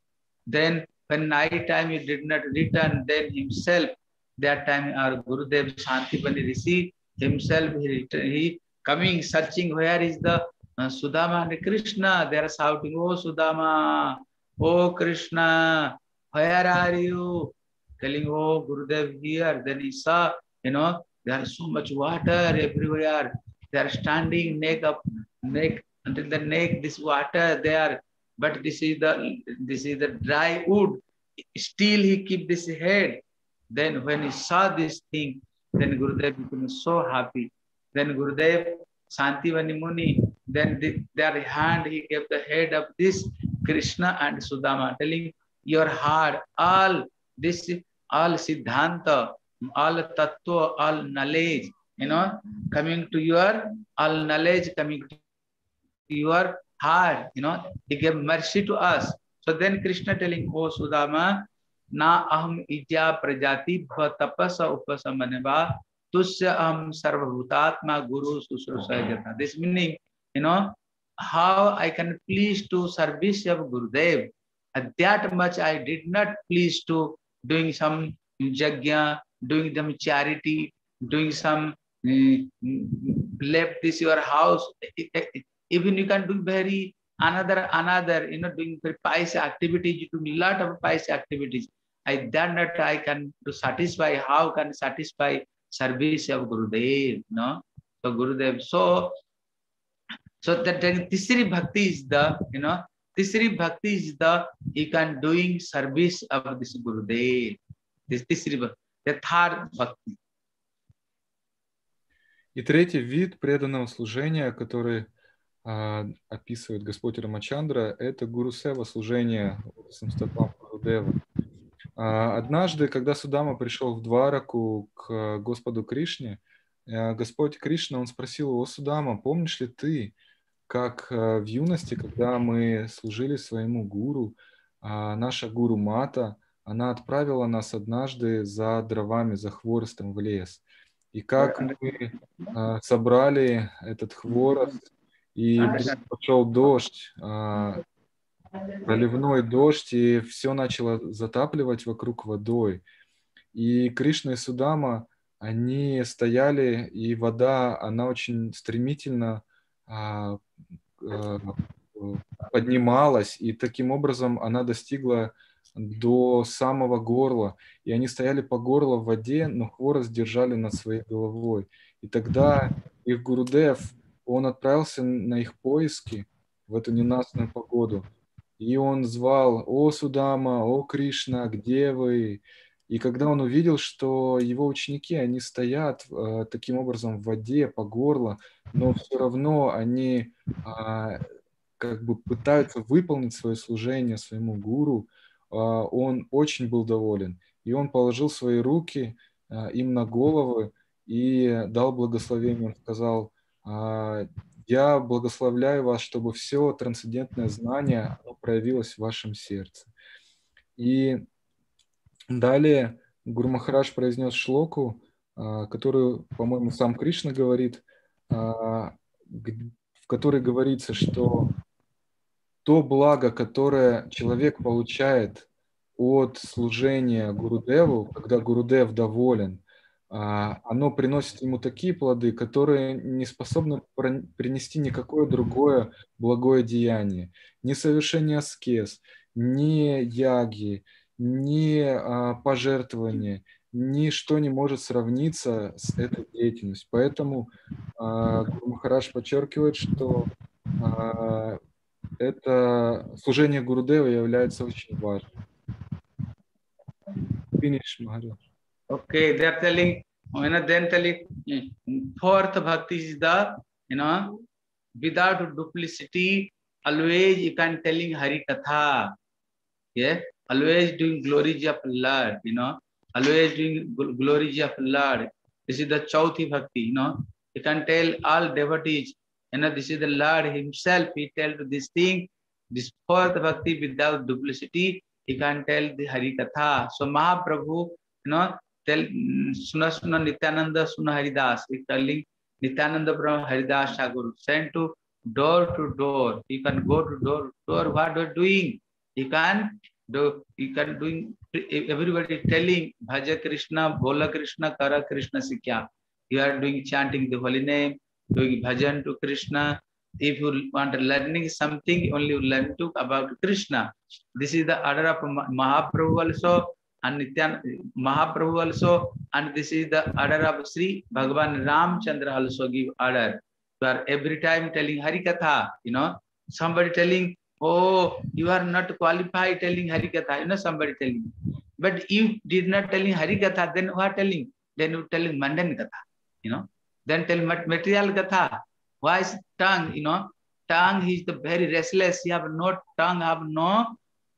Then when night time you did not return, then himself, that time our Gurudev Shantipani Rishi, himself, he, he coming, searching where is the uh, Sudama and Krishna. They are shouting, oh Sudama, oh Krishna, where are you? Telling, oh Gurudev here. Then he saw, you know, there is so much water everywhere. They are standing neck up, neck until the neck, this water there. But this is the this is the dry wood. Still he keep this head. Then when he saw this thing, then Gurudev became so happy. Then Gurudev, Santivani Muni, then the, their hand he gave the head of this Krishna and Sudama, telling your heart, all this, all Siddhanta, all Tattva, all knowledge, you know, coming to your, all knowledge coming to your heart, you know, he gave mercy to us. So then Krishna telling, oh Sudama, na aham ija prajati bha tapasa upasamaneva tusya aham sarvabhutatma guru susrusajata. This meaning, you know, how I can please to service of Gurudev. At that much I did not please to doing some yajna, doing some charity, doing some uh, left this your house. Even you can do very another another you know doing very pious activities. You do a lot of pious activities. I that not I can to satisfy. How can satisfy service of Gurudev? No, so Gurudev. So so that then Tisri Bhakti is the you know Tisri Bhakti is the you can doing service of this Gurudev. This Tisri Bhakti, the third Bhakti. И третий вид преданного служения, который а, описывает Господь Рамачандра, это гуру-сева, служение самстопам Гурудева. А, однажды, когда Судама пришел в Двараку к Господу Кришне, Господь Кришна, он спросил его: Судама, помнишь ли ты, как в юности, когда мы служили своему гуру, наша гуру Мата, она отправила нас однажды за дровами, за хворостом в лес. И как мы а, собрали этот хворост, и вдруг пошел дождь, а, проливной дождь, и все начало затапливать вокруг водой. И Кришна и Судама, они стояли, и вода, она очень стремительно а, а, поднималась, и таким образом она достигла до самого горла. И они стояли по горло в воде, но хворост держали над своей головой. И тогда их Гурудев, он отправился на их поиски в эту ненастную погоду. И он звал: «О, Судама, о, Кришна, где вы?» И когда он увидел, что его ученики, они стоят э, таким образом в воде по горло, но все равно они э, как бы пытаются выполнить свое служение своему гуру, э, он очень был доволен. И он положил свои руки э, им на головы и дал благословение. Он сказал: э, «Я благословляю вас, чтобы все трансцендентное знание оно проявилось в вашем сердце». И далее Гуру Махарадж произнес шлоку, которую, по-моему, сам Кришна говорит, в которой говорится, что то благо, которое человек получает от служения Гурудеву, когда Гурудев доволен, оно приносит ему такие плоды, которые не способны принести никакое другое благое деяние. Ни совершение аскез, ни яги, ни а, пожертвования, ничто не может сравниться с этой деятельностью. Поэтому а, Гуру Махарадж подчеркивает, что а, это служение Гурудева является очень важным. Finish, Maharaj. Okay, they are telling, you know, then telling, fourth bhakti is the, you know, without duplicity, always you can telling Hari Katha. Yeah. Always doing glory of Lord, you know, always doing glory of Lord. This is the Chauthi Bhakti, you know. You can tell all devotees, you know, this is the Lord himself. He tells this thing, this fourth Bhakti without duplicity. He can tell the Hari Katha. So Mahaprabhu, you know, tell Suna Suna Nityananda Suna Haridas. He telling Nityananda Brahma Haridas Thakur sent to door to door. He can go to door to door. What are doing? He can do, you can doing, everybody telling Bhaja Krishna, Bola Krishna, Kara Krishna Sikya. You are doing chanting the holy name, doing bhajan to Krishna. If you want learning something, only you learn to about Krishna. This is the order of Mahaprabhu also, and Nityan Mahaprabhu also, and this is the order of Sri Bhagavan Ramchandra also give order. You are every time telling Hari Katha, you know, somebody telling, oh, you are not qualified telling Hari Katha, you know, somebody telling. But you did not telling Hari Katha, then what telling? Then you telling Mandan Katha, you know. Then tell material Katha. Why is tongue, you know? Tongue is the very restless. You have no tongue, have no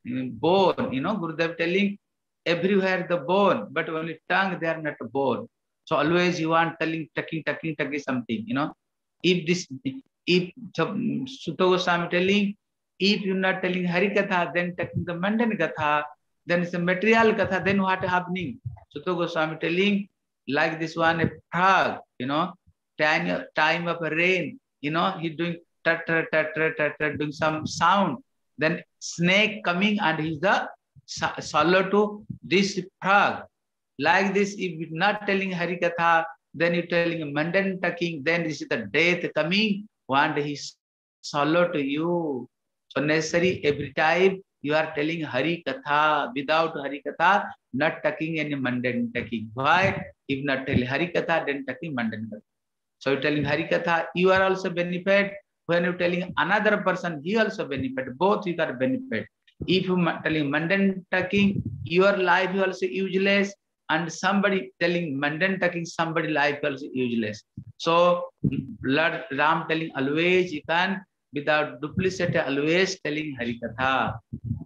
bone, you know. Gurudev telling everywhere the bone, but only tongue they are not bone. So always you want telling, tucking, tucking, tucking something, you know. If this, if Sutta Goswami telling, if you're not telling Hari Katha, then taking the Mandan Katha, then it's a material Katha, then what happening? Sutta Goswami telling, like this one, a frog, you know, time, time of rain, you know, he doing tat, tat, tat, tat, tat, tat, doing some sound. Then snake coming and he's the swallow to this frog. Like this, if you're not telling Hari Katha, then you're telling Mandan tucking, then this is the death coming, one day he swallow to you. So necessary every time you are telling Hari Katha, without Hari Katha, not tucking any Mandan tucking. Why? If not telling Hari Katha, then tucking Mandan Katha. So you're telling Hari Katha, you are also benefit. When you're telling another person, he also benefit. Both you got benefit. If you are telling Mandan tucking, your life is also useless. And somebody telling Mandan tucking, somebody life also useless. So Lord Ram telling always you can, without duplicity, always telling Hari Katha.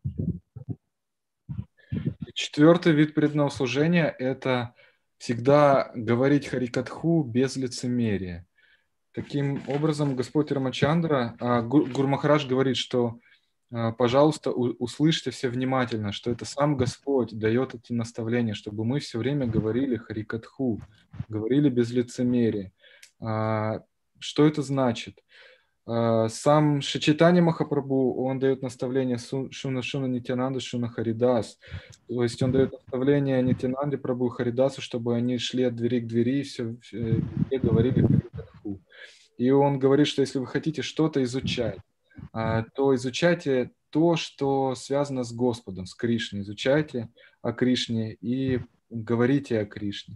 Четвертый вид преданного служения – это всегда говорить Харикатху без лицемерия. Таким образом, Господь Рамачандра, Гуру Махарадж говорит, что пожалуйста, услышьте все внимательно, что это сам Господь дает эти наставления, чтобы мы все время говорили Харикатху, говорили без лицемерия. Что это значит? Сам Шичитани Махапрабху, он дает наставление Шуна Шуна Нитянанда Шуна Харидас. То есть он дает наставление Нитянанде Прабху Харидасу, чтобы они шли от двери к двери и все, все говорили Харикатху. И он говорит, что если вы хотите что-то изучать, то изучайте то, что связано с Господом, с Кришной. Изучайте о Кришне и говорите о Кришне.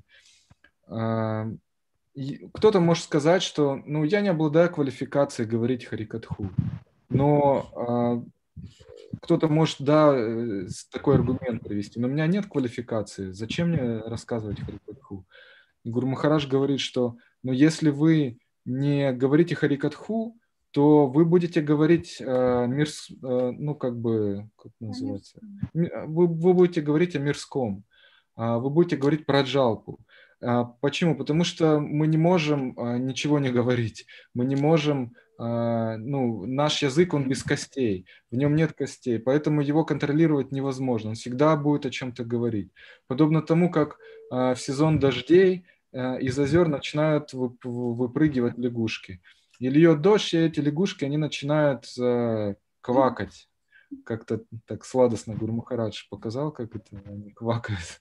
Кто-то может сказать, что ну, я не обладаю квалификацией говорить Харикатху, но э, кто-то может, да, такой аргумент привести, но у меня нет квалификации, зачем мне рассказывать Харикатху? И Гуру Махарадж говорит, что ну, если вы не говорите Харикатху, то вы будете говорить э, мир, э, ну как бы, как называется, вы, вы будете говорить о мирском, э, вы будете говорить про джалпу. Почему? Потому что мы не можем ничего не говорить, мы не можем, ну, наш язык, он без костей, в нем нет костей, поэтому его контролировать невозможно, он всегда будет о чем-то говорить. Подобно тому, как в сезон дождей из озер начинают выпрыгивать лягушки. И льет дождь, и эти лягушки, они начинают квакать. Как-то так сладостно Гуру Махарадж показал, как это они квакают.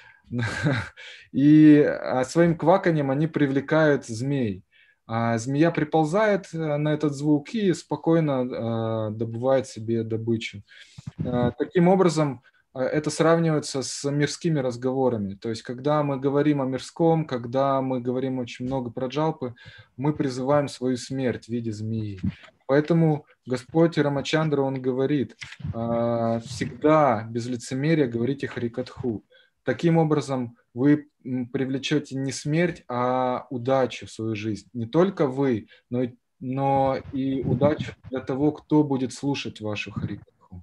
И своим кваканием они привлекают змей. А змея приползает на этот звук и спокойно добывает себе добычу. Таким образом, это сравнивается с мирскими разговорами. То есть, когда мы говорим о мирском, когда мы говорим очень много про джалпы, мы призываем свою смерть в виде змеи. Поэтому Господь Рамачандра, он говорит, всегда без лицемерия говорите Харикатху. Таким образом, вы привлечете не смерть, а удачу в свою жизнь. Не только вы, но и, но и удачу для того, кто будет слушать вашу Харикатху.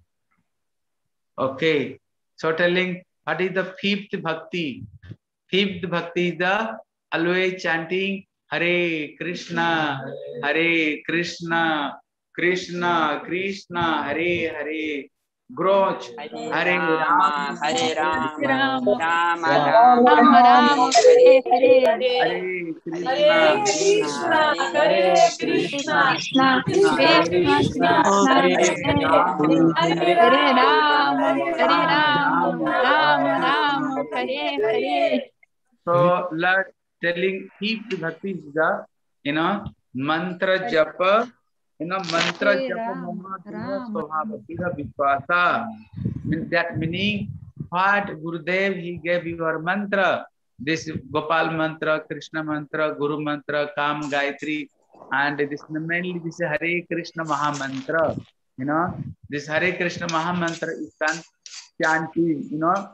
Okay, so telling what is the fifth bhakti? Fifth bhakti is the always chanting Hare Krishna, Hare Krishna, Krishna Krishna, Hare Hare. Groch, Hare Rama, Hare Rama, Rama, Rama Rama, Rama, Hare Hare, Hare Hare Krishna, Hare Krishna, Krishna, Krishna Krishna, Krishna, Hare Hare, Hare Rama, Hare Rama, Rama Rama, Hare Hare. So, Lord telling fifth bhakti is the, you know, mantra japa. You know, mantra japa mama dina swabhavati vishwasa. Means that meaning what Gurudev he gave your mantra. This Gopal mantra, Krishna mantra, Guru mantra, Kam Gayatri, and this mainly this Hare Krishna Maha mantra. You know, this Hare Krishna Maha mantra is chanting. You know,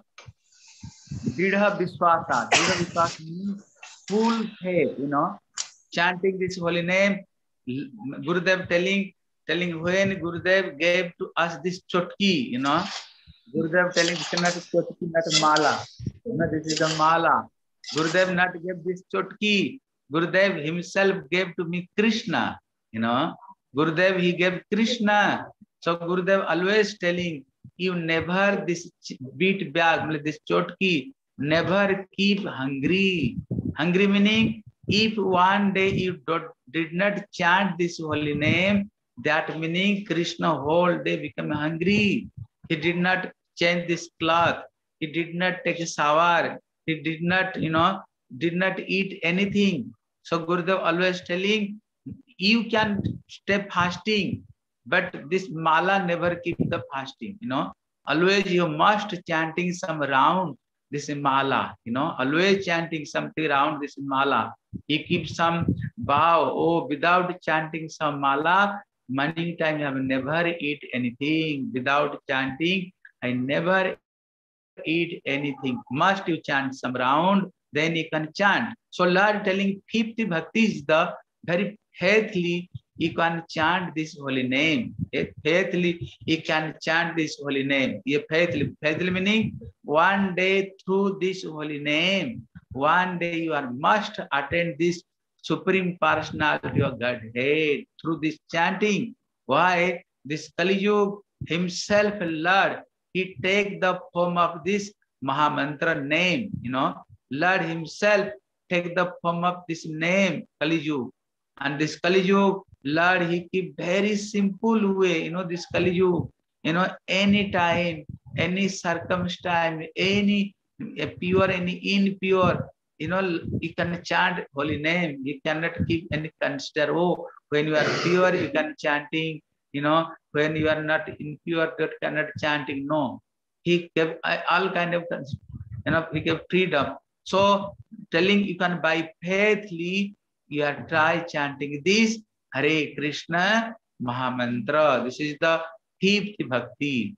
Didha Vishwasa. Didha Vishwasa means full faith. You know, chanting this holy name. Gurudev telling, telling when Gurudev gave to us this chotki, you know, Gurudev telling this is not a chotki, not a mala, you know, this is a mala. Gurudev not gave this chotki. Gurudev himself gave to me Krishna, you know. Gurudev he gave Krishna. So Gurudev always telling, you never this beat bag, this chotki, never keep hungry. Hungry meaning, if one day you did not chant this holy name, that meaning Krishna whole day become hungry. He did not change this cloth. He did not take a shower. He did not, you know, did not eat anything. So Gurudev always telling, you can stay fasting, but this mala never keep the fasting, you know. Always you must chanting some round this mala, you know, always chanting something around this mala. He keeps some vow, oh, without chanting some mala, many times I have never eat anything. Without chanting, I never eat anything. Must you chant some round, then you can chant. So Lord telling fifty bhakti is the very faithfully you can chant this holy name. Faithfully you can chant this holy name. Faithfully, faithfully meaning one day through this holy name, one day you are must attend this Supreme Personality of Godhead through this chanting. Why? This Kali Yuga, himself, Lord, he take the form of this Mahamantra name, you know, Lord himself take the form of this name, Kali Yuga. And this Kali Yuga, Lord, he keep very simple way, you know, this Kali Yuga, you know, any time, any circumstance, any pure, any impure, you know, you can chant holy name. You cannot keep any consider, oh, when you are pure, you can chanting, you know, when you are not impure, you cannot chanting. No. He gave all kind of, you know, he gave freedom. So telling you can by faithfully, you are try chanting this Hare Krishna Mahamantra. This is the fifth bhakti.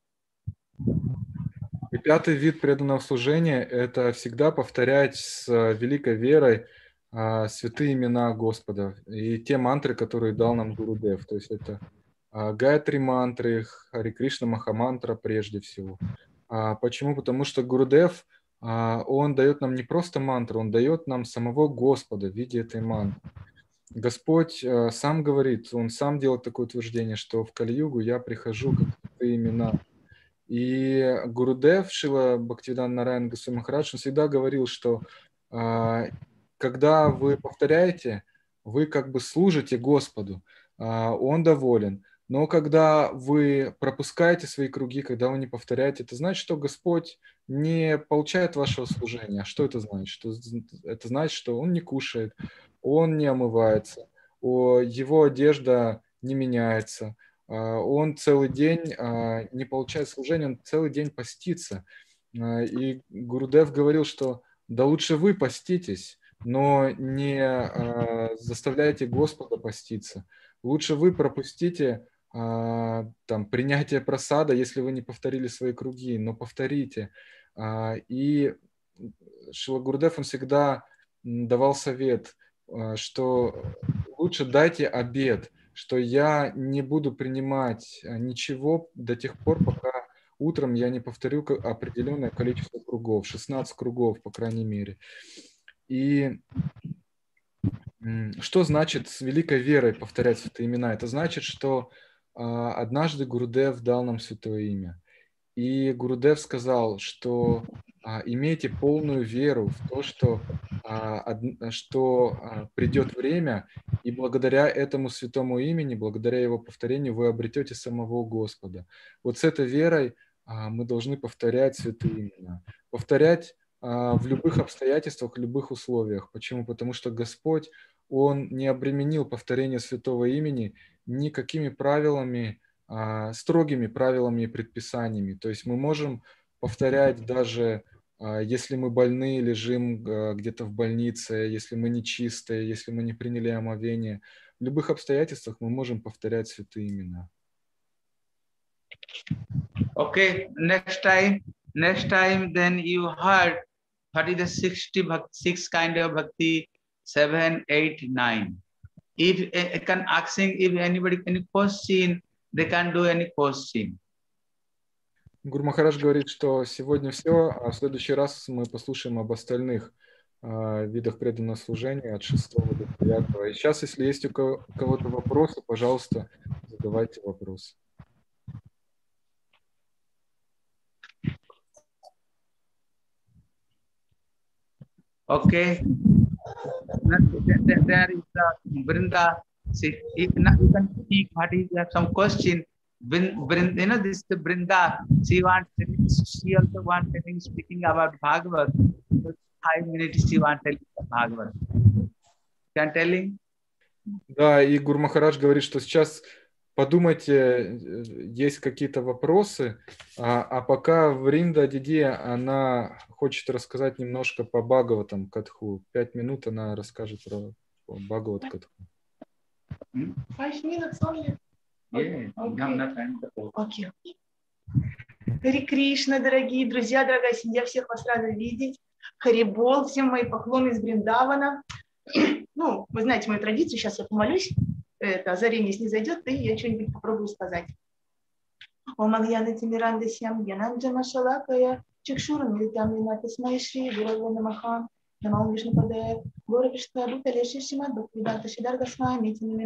И пятый вид преданного служения – это всегда повторять с великой верой а, святые имена Господа и те мантры, которые дал нам Гурудев. То есть это а, Гайатри мантры, Харе Кришна Махамантра прежде всего. А, почему? Потому что Гурудев, а, он дает нам не просто мантру, он дает нам самого Господа в виде этой мантры. Господь а, сам говорит, он сам делает такое утверждение, что в Кали-югу я прихожу как святые имена. И Гурудев, Шрила Бхактивиданта Нараяна Госвами Махарадж, он всегда говорил, что а, когда вы повторяете, вы как бы служите Господу, а, Он доволен. Но когда вы пропускаете свои круги, когда вы не повторяете, это значит, что Господь не получает вашего служения. А что это значит? Что, это значит, что Он не кушает, Он не омывается, Его одежда не меняется. Он целый день не получает служения, он целый день постится. И Гурудев говорил, что да лучше вы поститесь, но не заставляйте Господа поститься. Лучше вы пропустите там, принятие прасада, если вы не повторили свои круги, но повторите. И Шрила Гурудев, он всегда давал совет, что лучше дайте обет, что я не буду принимать ничего до тех пор, пока утром я не повторю определенное количество кругов, шестнадцать кругов, по крайней мере. И что значит с великой верой повторять святые имена? Это значит, что однажды Гурудев дал нам святое имя. И Гурудев сказал, что а, имейте полную веру в то, что, а, од, что а, придет время, и благодаря этому святому имени, благодаря его повторению, вы обретете самого Господа. Вот с этой верой а, мы должны повторять святые имена. Повторять а, в любых обстоятельствах, в любых условиях. Почему? Потому что Господь, Он не обременил повторение святого имени никакими правилами, строгими правилами и предписаниями. То есть мы можем повторять даже, если мы больны, лежим где-то в больнице, если мы нечистые, если мы не приняли омовение. В любых обстоятельствах мы можем повторять святые имена. Okay, next time, next time then you heard what is the sixty six kind of bhakti, seven, eight, nine. If I can asking if anybody any question, they can do any question. Гуру Махарадж говорит, что сегодня все, а в следующий раз мы послушаем об остальных э, видах преданного служения от шестого до девятого. И сейчас, если есть у кого-то вопросы, пожалуйста, задавайте вопросы. Okay. There is the Vrinda. See, if not, you can speak. What is there some question? Vrinda, you know, this is the Vrinda. She wants. She also wants speaking about Bhagavad. Five minutes she wants telling Bhagavad. Can telling? Да, и Гуру Махарадж говорит, что сейчас подумайте, есть какие-то вопросы, а, а пока Вринда Диди, она хочет рассказать немножко по Бхагаватам Катху. Пять минут она расскажет про Бхагават Катху. Five minutes only? Yeah, окей. Хари Кришна, дорогие друзья, дорогая семья, всех вас рада видеть. Харибол, всем мои поклоны из Бриндавана. Ну, вы знаете мою традицию, сейчас я помолюсь. Это озарение снизойдет, и я что-нибудь попробую сказать. Ом Агьяна Тимиранда Сьям Гьянанджана Шалакая Чикшурам Витам Вината Смайшри Гураве Намаха Намал Вишну Паде Гора Вишта Буталеши Шимад Бхактивиданта Шидар Госвами Тимине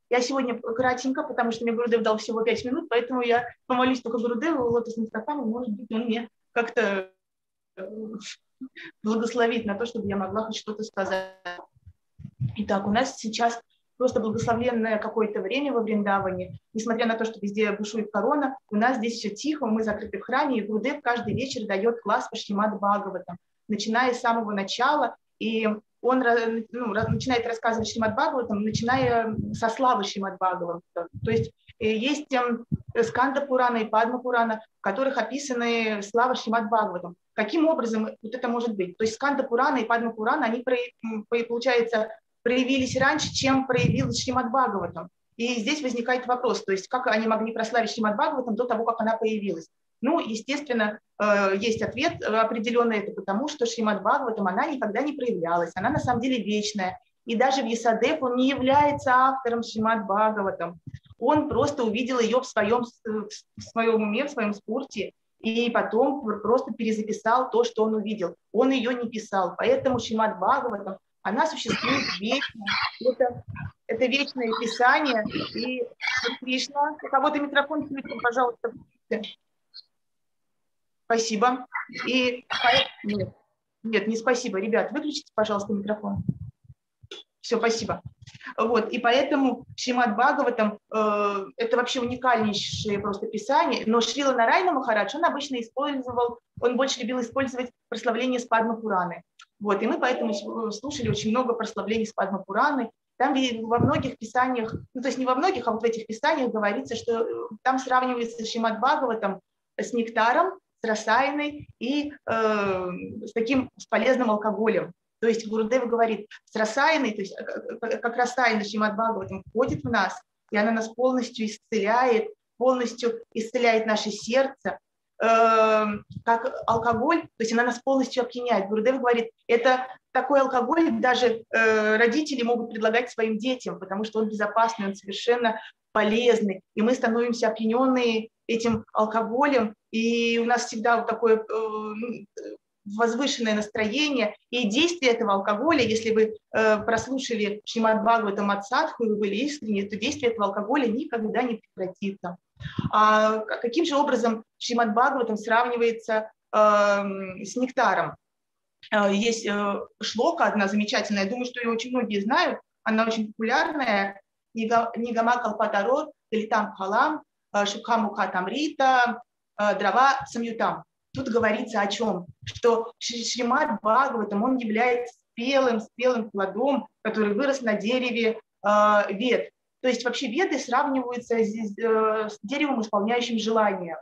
Я сегодня кратенько, потому что мне Гурудев дал всего пять минут, поэтому я помолюсь только Гурудеву, лотосным стаканом, может быть, он мне как-то благословит на то, чтобы я могла хоть что-то сказать. Итак, у нас сейчас просто благословенное какое-то время во Вриндаване. Несмотря на то, что везде бушует корона, у нас здесь все тихо, мы закрыты в храме, и Гурудев каждый вечер дает класс по Шримад Бхагаватам, начиная с самого начала, и он ну, начинает рассказывать Шримад Бхагаватам, начиная со славы Шримад Бхагаватам. То есть есть Сканда Пурана и Падма Пурана, в которых описаны славы Шримад Бхагаватам. Каким образом вот это может быть? То есть Сканда Пурана и Падма Пурана, они, получается, проявились раньше, чем проявилась Шримад Бхагаватам. И здесь возникает вопрос, то есть как они могли прославить Шримад Бхагаватам до того, как она появилась. Ну, естественно, есть ответ определенный, это потому, что Шримад Бхагаватам, она никогда не проявлялась, она на самом деле вечная. И даже в Ясадев он не является автором Шримад Бхагаватам. Он просто увидел ее в своем, в своем уме, в своем спурте, и потом просто перезаписал то, что он увидел. Он ее не писал. Поэтому Шримад Бхагаватам, она существует вечно. Это, это вечное писание. И Кришна, у кого-то микрофон включен, пожалуйста. Спасибо. И нет, нет, не спасибо. Ребят, выключите, пожалуйста, микрофон. Все, спасибо. Вот, и поэтому Шримад Бхагаватам э, это вообще уникальнейшее просто писание, но Шрила Нарайана Махарадж, он обычно использовал, он больше любил использовать прославление с Падма Пураны. Вот, и мы поэтому слушали очень много прославлений с Падма Пураны. Там во многих писаниях, ну то есть не во многих, а вот в этих писаниях говорится, что там сравнивается Шримад Бхагаватам с нектаром, с расайной и э, с таким с полезным алкоголем. То есть Гурудев говорит, с расайной, то есть как расайна Шримад Бхагаватам входит в нас, и она нас полностью исцеляет, полностью исцеляет наше сердце, э, как алкоголь, то есть она нас полностью опьяняет. Гурудев говорит, это такой алкоголь даже э, родители могут предлагать своим детям, потому что он безопасный, он совершенно полезный, и мы становимся опьяненные этим алкоголем, и у нас всегда вот такое э, возвышенное настроение, и действие этого алкоголя, если вы э, прослушали Шримад Бхагаватам от Садху, и вы были искренни, то действие этого алкоголя никогда не прекратится. А каким же образом Шримад Бхагаватам сравнивается э, с нектаром? Э, есть э, шлока одна замечательная, я думаю, что ее очень многие знают, она очень популярная, Нигама Калпатарор, Далитам Халам, Шукхаму Катамрита, Драва Самьютам. Тут говорится о чем? Что Шримад Бхагаватам, он является спелым, спелым плодом, который вырос на дереве э, вед. То есть вообще веды сравниваются с, э, с деревом, исполняющим желания.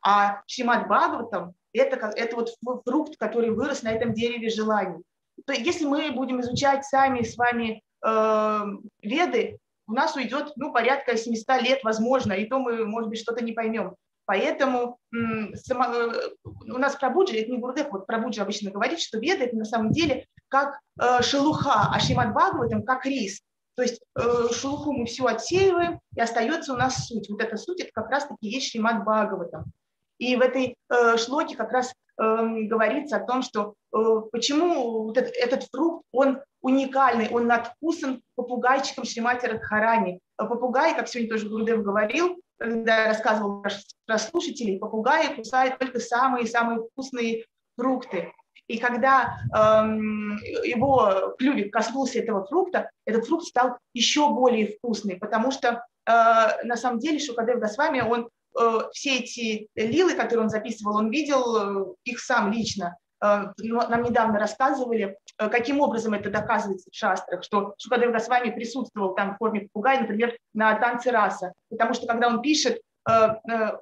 А Шримад Бхагаватам это, это вот фрукт, который вырос на этом дереве желаний. То есть если мы будем изучать сами с вами э, веды, у нас уйдет ну, порядка семьсот лет, возможно, и то мы, может быть, что-то не поймем. Поэтому м, само, у нас Прабхуджи, это не Гурудев, вот Прабхуджи обычно говорит, что веды это на самом деле как э, шелуха, а Шримад Бхагаватам как рис. То есть э, шелуху мы все отсеиваем, и остается у нас суть. Вот эта суть, это как раз-таки есть Шримад Бхагаватам. И в этой э, шлоке как раз э, говорится о том, что э, почему вот этот, этот фрукт, он уникальный, он надкусан попугайчиком Шримати Радхарани. Попугай, как сегодня тоже Гурудев говорил, когда рассказывал про слушателей, попугаи кусают только самые-самые вкусные фрукты. И когда эм, его клювик коснулся этого фрукта, этот фрукт стал еще более вкусный, потому что э, на самом деле Шукадев Госвами, он э, все эти лилы, которые он записывал, он видел э, их сам лично. Э, нам недавно рассказывали, э, каким образом это доказывается в шастрах, что Шукадев Госвами присутствовал там в форме попугая, например, на танце раса, потому что когда он пишет э, э,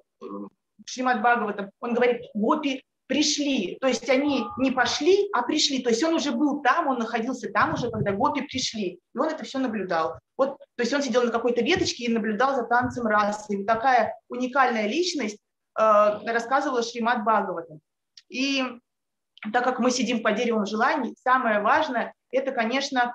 Шримад Бхагаватам, он говорит, гопи пришли, то есть они не пошли, а пришли, то есть он уже был там, он находился там уже, когда гопи пришли, и он это все наблюдал. Вот, то есть он сидел на какой-то веточке и наблюдал за танцем расы. И такая уникальная личность э, рассказывала Шримад Бхагаватам. И так как мы сидим по дереву желаний, самое важное – это, конечно,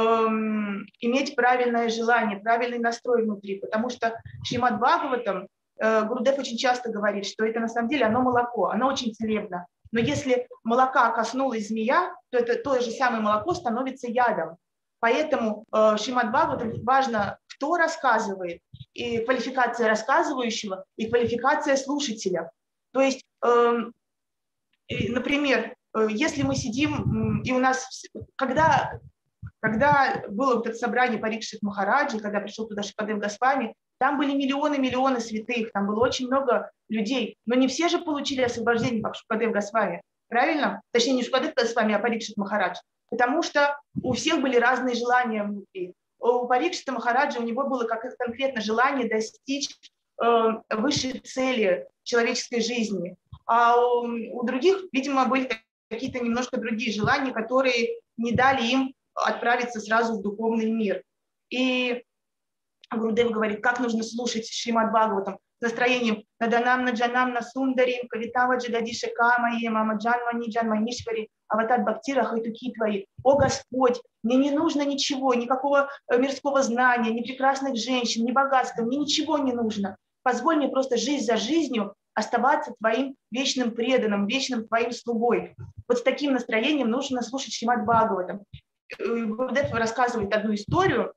эм, иметь правильное желание, правильный настрой внутри, потому что Шримад Бхагаватам, Гурудев очень часто говорит, что это на самом деле оно молоко, оно очень целебно. Но если молока коснулась змея, то это то же самое молоко становится ядом. Поэтому э, Шримад Бхагаватам важно кто рассказывает, и квалификация рассказывающего, и квалификация слушателя. То есть, э, например, если мы сидим, и у нас, когда, когда было вот это собрание Парикшит Махараджи, когда пришел туда Шукадев Госвами, там были миллионы-миллионы святых, там было очень много людей, но не все же получили освобождение, как Шукадев Госвами, правильно? Точнее, не Шукадев Госвами, а Парикшит Махарадж, потому что у всех были разные желания внутри. У Парикшита Махараджа у него было как конкретно желание достичь э, высшей цели человеческой жизни, а у, у других, видимо, были какие-то немножко другие желания, которые не дали им отправиться сразу в духовный мир. И Гурудев говорит, как нужно слушать Шримад Бхагаватам с настроением «Наданам наджанам насундарим кавитава джагадиша камае мама джанмани джанманишвари аватат бхактира хайтуки твои». О Господь, мне не нужно ничего, никакого мирского знания, ни прекрасных женщин, ни богатства, мне ничего не нужно. Позволь мне просто жизнь за жизнью оставаться твоим вечным преданным, вечным твоим слугой. Вот с таким настроением нужно слушать Шримад Бхагаватам. Гурудев рассказывает одну историю.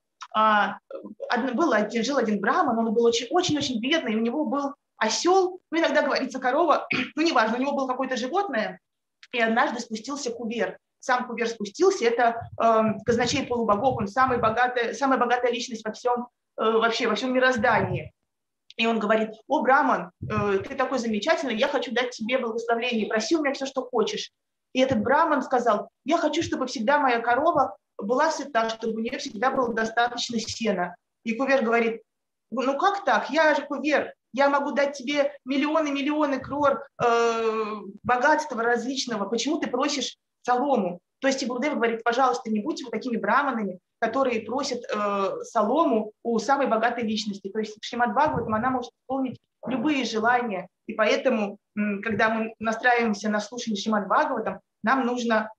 Был один, жил один браман, он был очень-очень бедный, у него был осел, ну иногда говорится корова, ну неважно, у него было какое-то животное, и однажды спустился кувер. Сам кувер спустился, это э, казначей полубогов, он самый богатый, самая богатая личность во всем, э, вообще во всем мироздании. И он говорит: о, браман, э, ты такой замечательный, я хочу дать тебе благословение, проси у меня все, что хочешь. И этот браман сказал: я хочу, чтобы всегда моя корова была сыта, чтобы у нее всегда было достаточно сена. И кувер говорит: ну как так, я же кувер, я могу дать тебе миллионы-миллионы крор э, богатства различного, почему ты просишь солому? То есть Гурудев говорит: пожалуйста, не будьте вы такими браманами, которые просят э, солому у самой богатой личности. То есть Шримад Бхагаватам, она может исполнить любые желания, и поэтому, когда мы настраиваемся на слушание Шримад Бхагаватам, нам нужно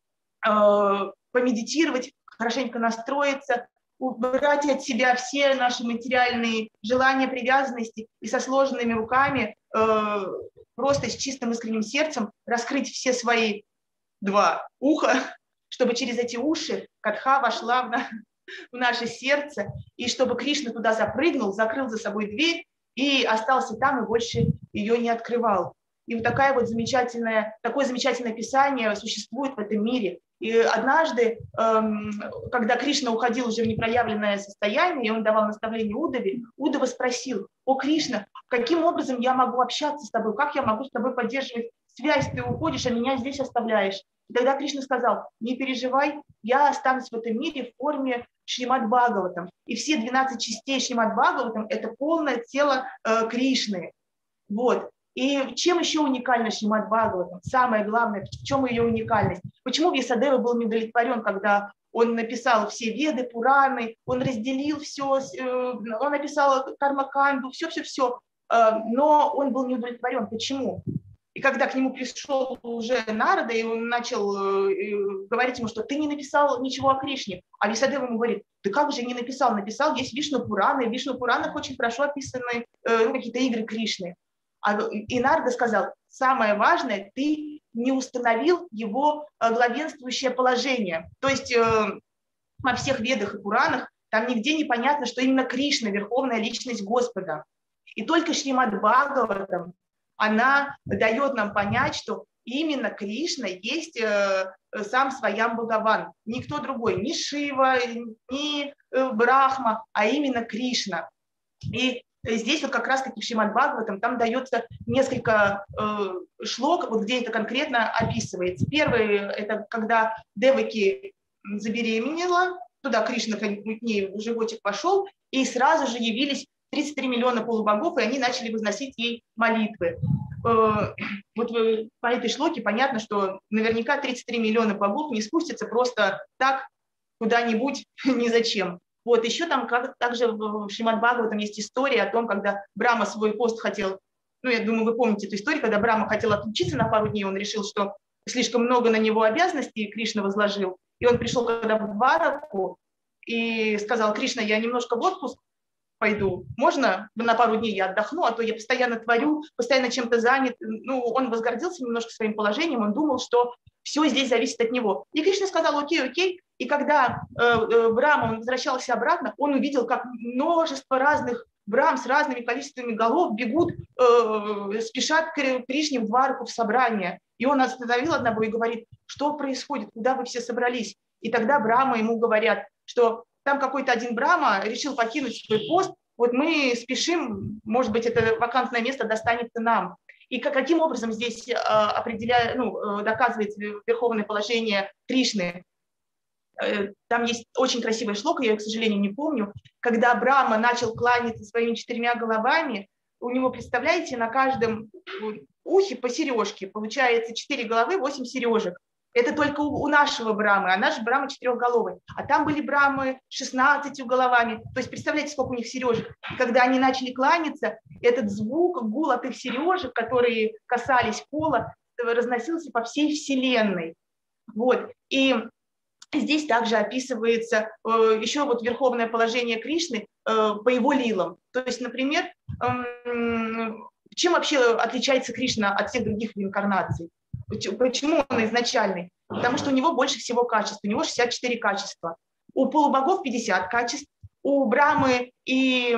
э, помедитировать, хорошенько настроиться, убрать от себя все наши материальные желания, привязанности и со сложенными руками, э, просто с чистым искренним сердцем раскрыть все свои два уха, чтобы через эти уши Катха вошла в, на, в наше сердце, и чтобы Кришна туда запрыгнул, закрыл за собой дверь и остался там и больше ее не открывал. И вот такая вот замечательная, такое замечательное писание существует в этом мире. И однажды, эм, когда Кришна уходил уже в непроявленное состояние, и он давал наставление Удаве, Удава спросил: о, Кришна, каким образом я могу общаться с тобой, как я могу с тобой поддерживать связь, ты уходишь, а меня здесь оставляешь? И тогда Кришна сказал: не переживай, я останусь в этом мире в форме Шримад Бхагаватам. И все двенадцать частей Шримад Бхагаватам – это полное тело э, Кришны. Вот. И чем еще уникальна Шримад Бхагаватам? Самое главное, в чем ее уникальность? Почему Вьясадева был неудовлетворен, когда он написал все Веды, Пураны, он разделил все, он написал Кармаканду, все-все-все, но он был неудовлетворен. Почему? И когда к нему пришел уже Нарада, и он начал говорить ему, что ты не написал ничего о Кришне, а Вьясадева ему говорит: ты как же не написал? Написал, есть Вишну Пураны, в Вишну Пуранах очень хорошо описаны ну, какие-то игры Кришны. И Нарада сказал: самое важное, ты не установил его главенствующее положение. То есть э, во всех Ведах и Пуранах там нигде не понятно, что именно Кришна – верховная личность Господа. И только Шримад Бхагаватам, она дает нам понять, что именно Кришна есть э, сам Сваям Бхагаван. Никто другой, ни Шива, ни э, Брахма, а именно Кришна. И здесь вот как раз-таки в Шримад Бхагаватам там дается несколько э, шлок, вот где это конкретно описывается. Первый – это когда Деваки забеременела, туда Кришна к ней в животик пошел, и сразу же явились тридцать три миллиона полубогов, и они начали возносить ей молитвы. Э, вот по этой шлоке понятно, что наверняка тридцать три миллиона богов не спустятся просто так куда-нибудь ни зачем. Вот, еще там как, также в Шримад Бхагаватам есть история о том, когда Брахма свой пост хотел, ну, я думаю, вы помните эту историю, когда Брахма хотел отлучиться на пару дней, он решил, что слишком много на него обязанностей Кришна возложил, и он пришел когда в Двараку и сказал: Кришна, я немножко в отпуск пойду, можно на пару дней я отдохну, а то я постоянно творю, постоянно чем-то занят. Ну, он возгордился немножко своим положением, он думал, что все здесь зависит от него. И Кришна сказал: окей, окей, И когда Брахма возвращался обратно, он увидел, как множество разных брам с разными количествами голов бегут, спешат к Кришне в Дварку, в собрание. И он остановил одного и говорит: что происходит, куда вы все собрались? И тогда Брахма ему говорят, что там какой-то один Брахма решил покинуть свой пост, вот мы спешим, может быть, это вакантное место достанется нам. И каким образом здесь определяет, ну, доказывается верховное положение Кришны? Там есть очень красивая шлока, я ее, к сожалению, не помню. Когда Брахма начал кланяться своими четырьмя головами, у него, представляете, на каждом ухе по сережке. Получается четыре головы, восемь сережек. Это только у нашего Брахмы, а наш Брахма четырехголовый. А там были Брахмы с шестнадцатью головами. То есть представляете, сколько у них сережек. И когда они начали кланяться, этот звук, гул от их сережек, которые касались пола, разносился по всей Вселенной. Вот. И здесь также описывается э, еще вот верховное положение Кришны э, по его лилам. То есть, например, э, чем вообще отличается Кришна от всех других инкарнаций? Почему он изначальный? Потому что у него больше всего качеств, у него шестьдесят четыре качества. У полубогов пятьдесят качеств, у Брамы и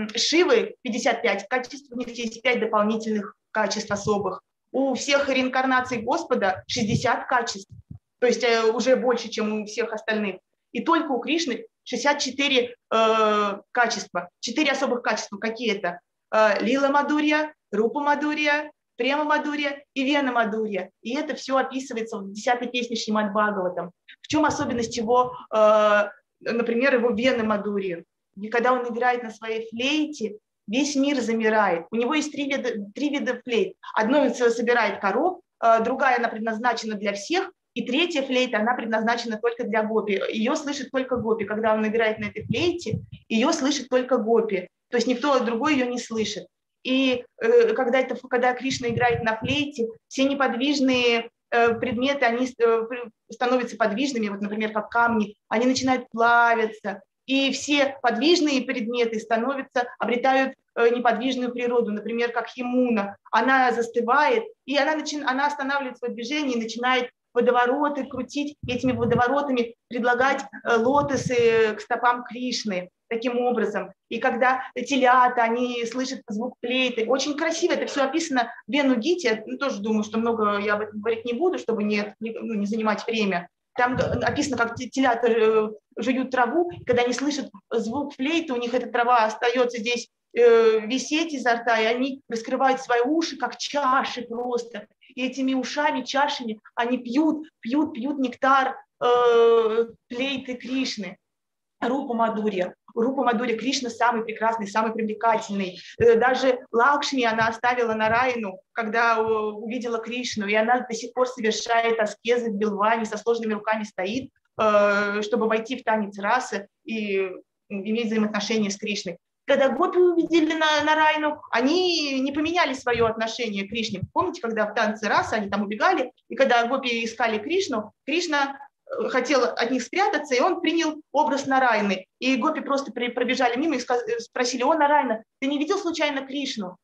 Шивы пятьдесят пять качеств, у них есть пять дополнительных качеств особых. У всех реинкарнаций Господа шестьдесят качеств, то есть уже больше, чем у всех остальных. И только у Кришны шестьдесят четыре э, качества, четыре особых качества. Какие это? Э, Лила Мадурья, Рупа Мадурья, Према Мадурья и Вена Мадурья. И это все описывается в десятой песне Шримад Бхагаватам. В чем особенность его, э, например, его Вены Мадурьи? И когда он играет на своей флейте, весь мир замирает. У него есть три вида, три вида флейт. Одно собирает коров, э, другая она предназначена для всех, и третья флейта, она предназначена только для гопи. Ее слышит только гопи. Когда он играет на этой флейте, ее слышит только гопи. То есть никто другой ее не слышит. И э, когда, это, когда Кришна играет на флейте, все неподвижные э, предметы, они э, становятся подвижными, вот, например, как камни, они начинают плавиться. И все подвижные предметы становятся, обретают э, неподвижную природу, например, как Ямуна. Она застывает, и она, начи, она останавливает свое движение и начинает водовороты крутить, этими водоворотами предлагать э, лотосы к стопам Кришны. Таким образом. И когда телята, они слышат звук флейты. Очень красиво, это все описано в Вену Гите. Я ну, тоже думаю, что много я об этом говорить не буду, чтобы не, не, ну, не занимать время. Там описано, как телята жуют траву, и когда они слышат звук флейты, у них эта трава остается здесь э, висеть изо рта, и они раскрывают свои уши, как чаши просто. И этими ушами, чашами они пьют, пьют, пьют нектар э, флейты Кришны. Рупа Мадурья. Рупа Мадурья, Кришна самый прекрасный, самый привлекательный. Даже Лакшми она оставила Нараяну, когда увидела Кришну, и она до сих пор совершает аскезы в Билване, со сложными руками стоит, чтобы войти в танец расы и иметь взаимоотношения с Кришной. Когда гопи увидели Нараяну, они не поменяли свое отношение к Кришне. Помните, когда в танце расы они там убегали, и когда гопи искали Кришну, Кришна хотел от них спрятаться, и он принял образ Нараяны. И гопи просто пробежали мимо и спросили: о, Нараяна, ты не видел случайно Кришну?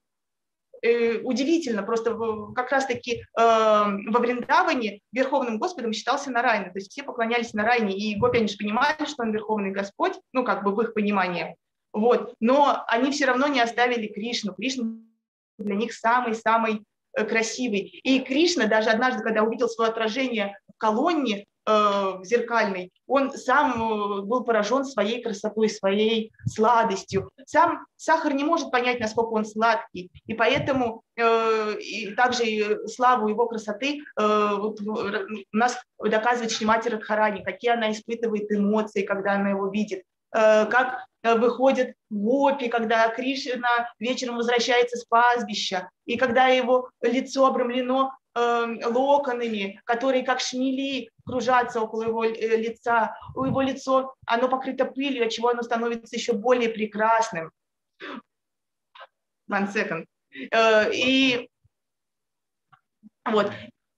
Э, удивительно, просто как раз-таки э, во Вриндаване Верховным Господом считался Нараяна, то есть все поклонялись Нараяне, и гопи, они же понимали, что он Верховный Господь, ну как бы в их понимании, вот. Но они все равно не оставили Кришну. Кришна для них самый-самый красивый. И Кришна даже однажды, когда увидел свое отражение в колонне, зеркальный, он сам был поражен своей красотой, своей сладостью. Сам сахар не может понять, насколько он сладкий, и поэтому э, и также славу его красоты э, вот, у нас доказывает Шримати Радхарани, какие она испытывает эмоции, когда она его видит, э, как выходят гопи, когда Кришна вечером возвращается с пастбища, и когда его лицо обрамлено локонами, которые как шмели кружатся около его лица. У его лицо, оно покрыто пылью, отчего оно становится еще более прекрасным. One second. И вот.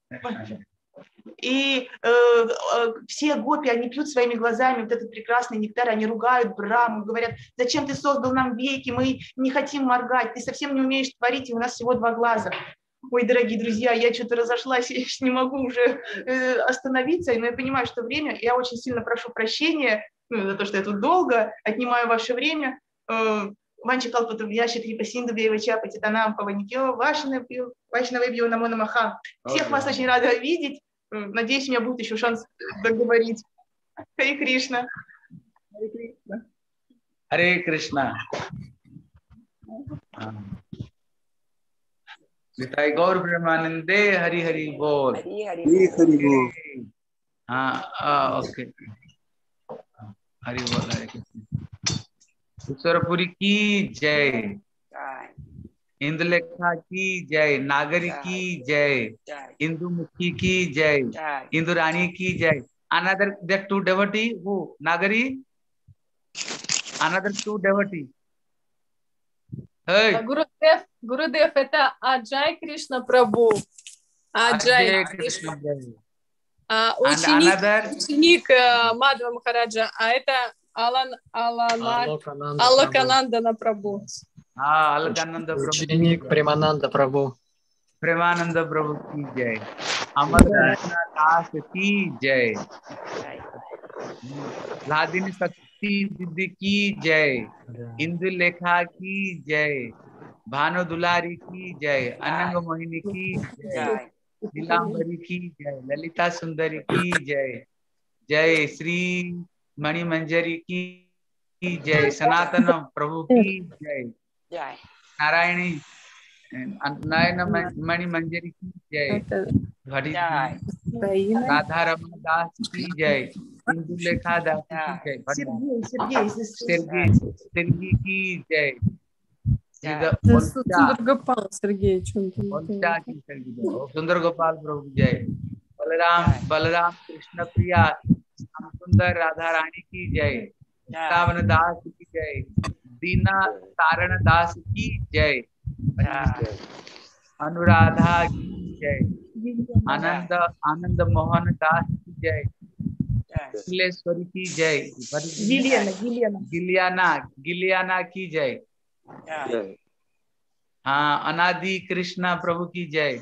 И э, э, все гопи, они пьют своими глазами вот этот прекрасный нектар, они ругают Браму, говорят: зачем ты создал нам веки, мы не хотим моргать, ты совсем не умеешь творить, и у нас всего два глаза. Ой, дорогие друзья, я что-то разошлась, я не могу уже э, остановиться, но я понимаю, что время, я очень сильно прошу прощения, ну, за то, что я тут долго отнимаю ваше время. Ванчи Калпату Яши Трипасинду Беевача Патитанам Паваникё, Вашина Вайбио Намона Маха. Всех вас очень рада видеть. Надеюсь, у меня будет еще шанс договорить. Харе Кришна. Харе Кришна. Nitai Gaur Premanande, Hari Hari Bol. Hari Hari Bol. Ah, ah, okay. Hari Bol, Hari Krishna. Ishwarpuri की जय, इंदुलेखा की जय, नागरी की जय, इंदुमुखी की जय, इंदुरानी की जय. Another that two devotee who Nagari, another two devotee. Hey. Gurudev, Gurudev, это Аджай Кришна Прабhu. Аджай Кришна Прабhu. Ученик, ученик Мадхва Махараджа, а это Алан, Алана, Аллакананда Прабhu. А, Аллакананда Прабhu. Ученик Премананда Прабhu. Премананда Прабhu की जय. अमर दास की जय. लादिनी शक्ति दीदी की जय. इंदु लेखा की जय. भानु दुलारी की जय. अनंग मोहिनी की जय. नीलांबरी की जय. ललिता सुंदरी की जय. जय श्री मणि मंजरी की जय. सनातन प्रभु की जय. नारायणी नयन मणि मंजरी की जय. राधा रमन दास की जय. इंदु लेखा दास की जय. Сергей Сергей की जय. Сундar Gopal Сергей, सुंदर गोपाल प्रभु जय. बलराम बलराम कृष्ण प्रिया श्याम सुंदर राधा रानी की जय. सावन दास की जय. दीना तारण दास की जय. अनुराधा की जय. आनंद आनंद मोहन दास की जय. नीलेश्वरी की जय. गिलियाना गिलियाना गिलियाना गिलियाना की जय. हाँ, अनादि कृष्णा प्रभु की जय.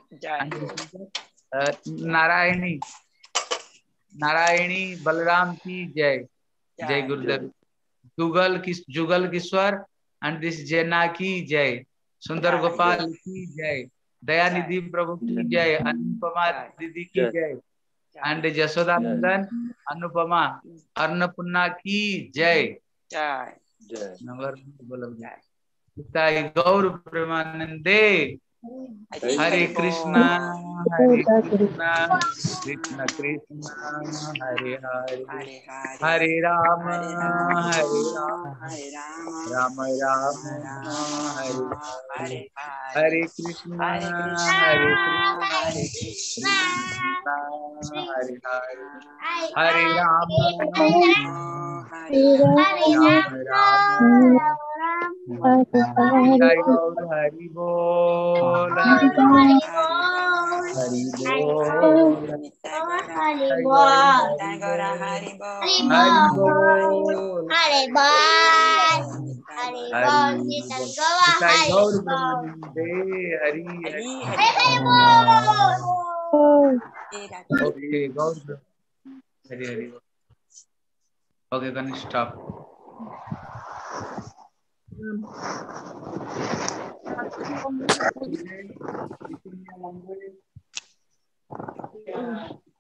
नारायणी नारायणी बलराम की जय. जय गुरुदेव. जुगल किस जुगल किश्वर एंड दिस जेना की जय. सुंदर गोपाल की जय. दयानिधि प्रभु की जय. अनुपमा दीदी की जय. एंड जसोदा नंदन अनुपमा अन्नपूर्णा की जय. नंबर बोलो जय. गौर प्रेमानंदे. हरे कृष्णा हरे कृष्णा कृष्ण कृष्ण हरे हरे हरे राम हरे राम राम राम हरे हरे हरे कृष्णा हरे कृष्णा हरे हरे हरे राम राम राम हरि बोल हरि बोल हरि बोल हरि बोल हरि बोल गौर ब्रह्मनिंदे Hari Hari okay Gaur Hari Hari okay can stop. Um,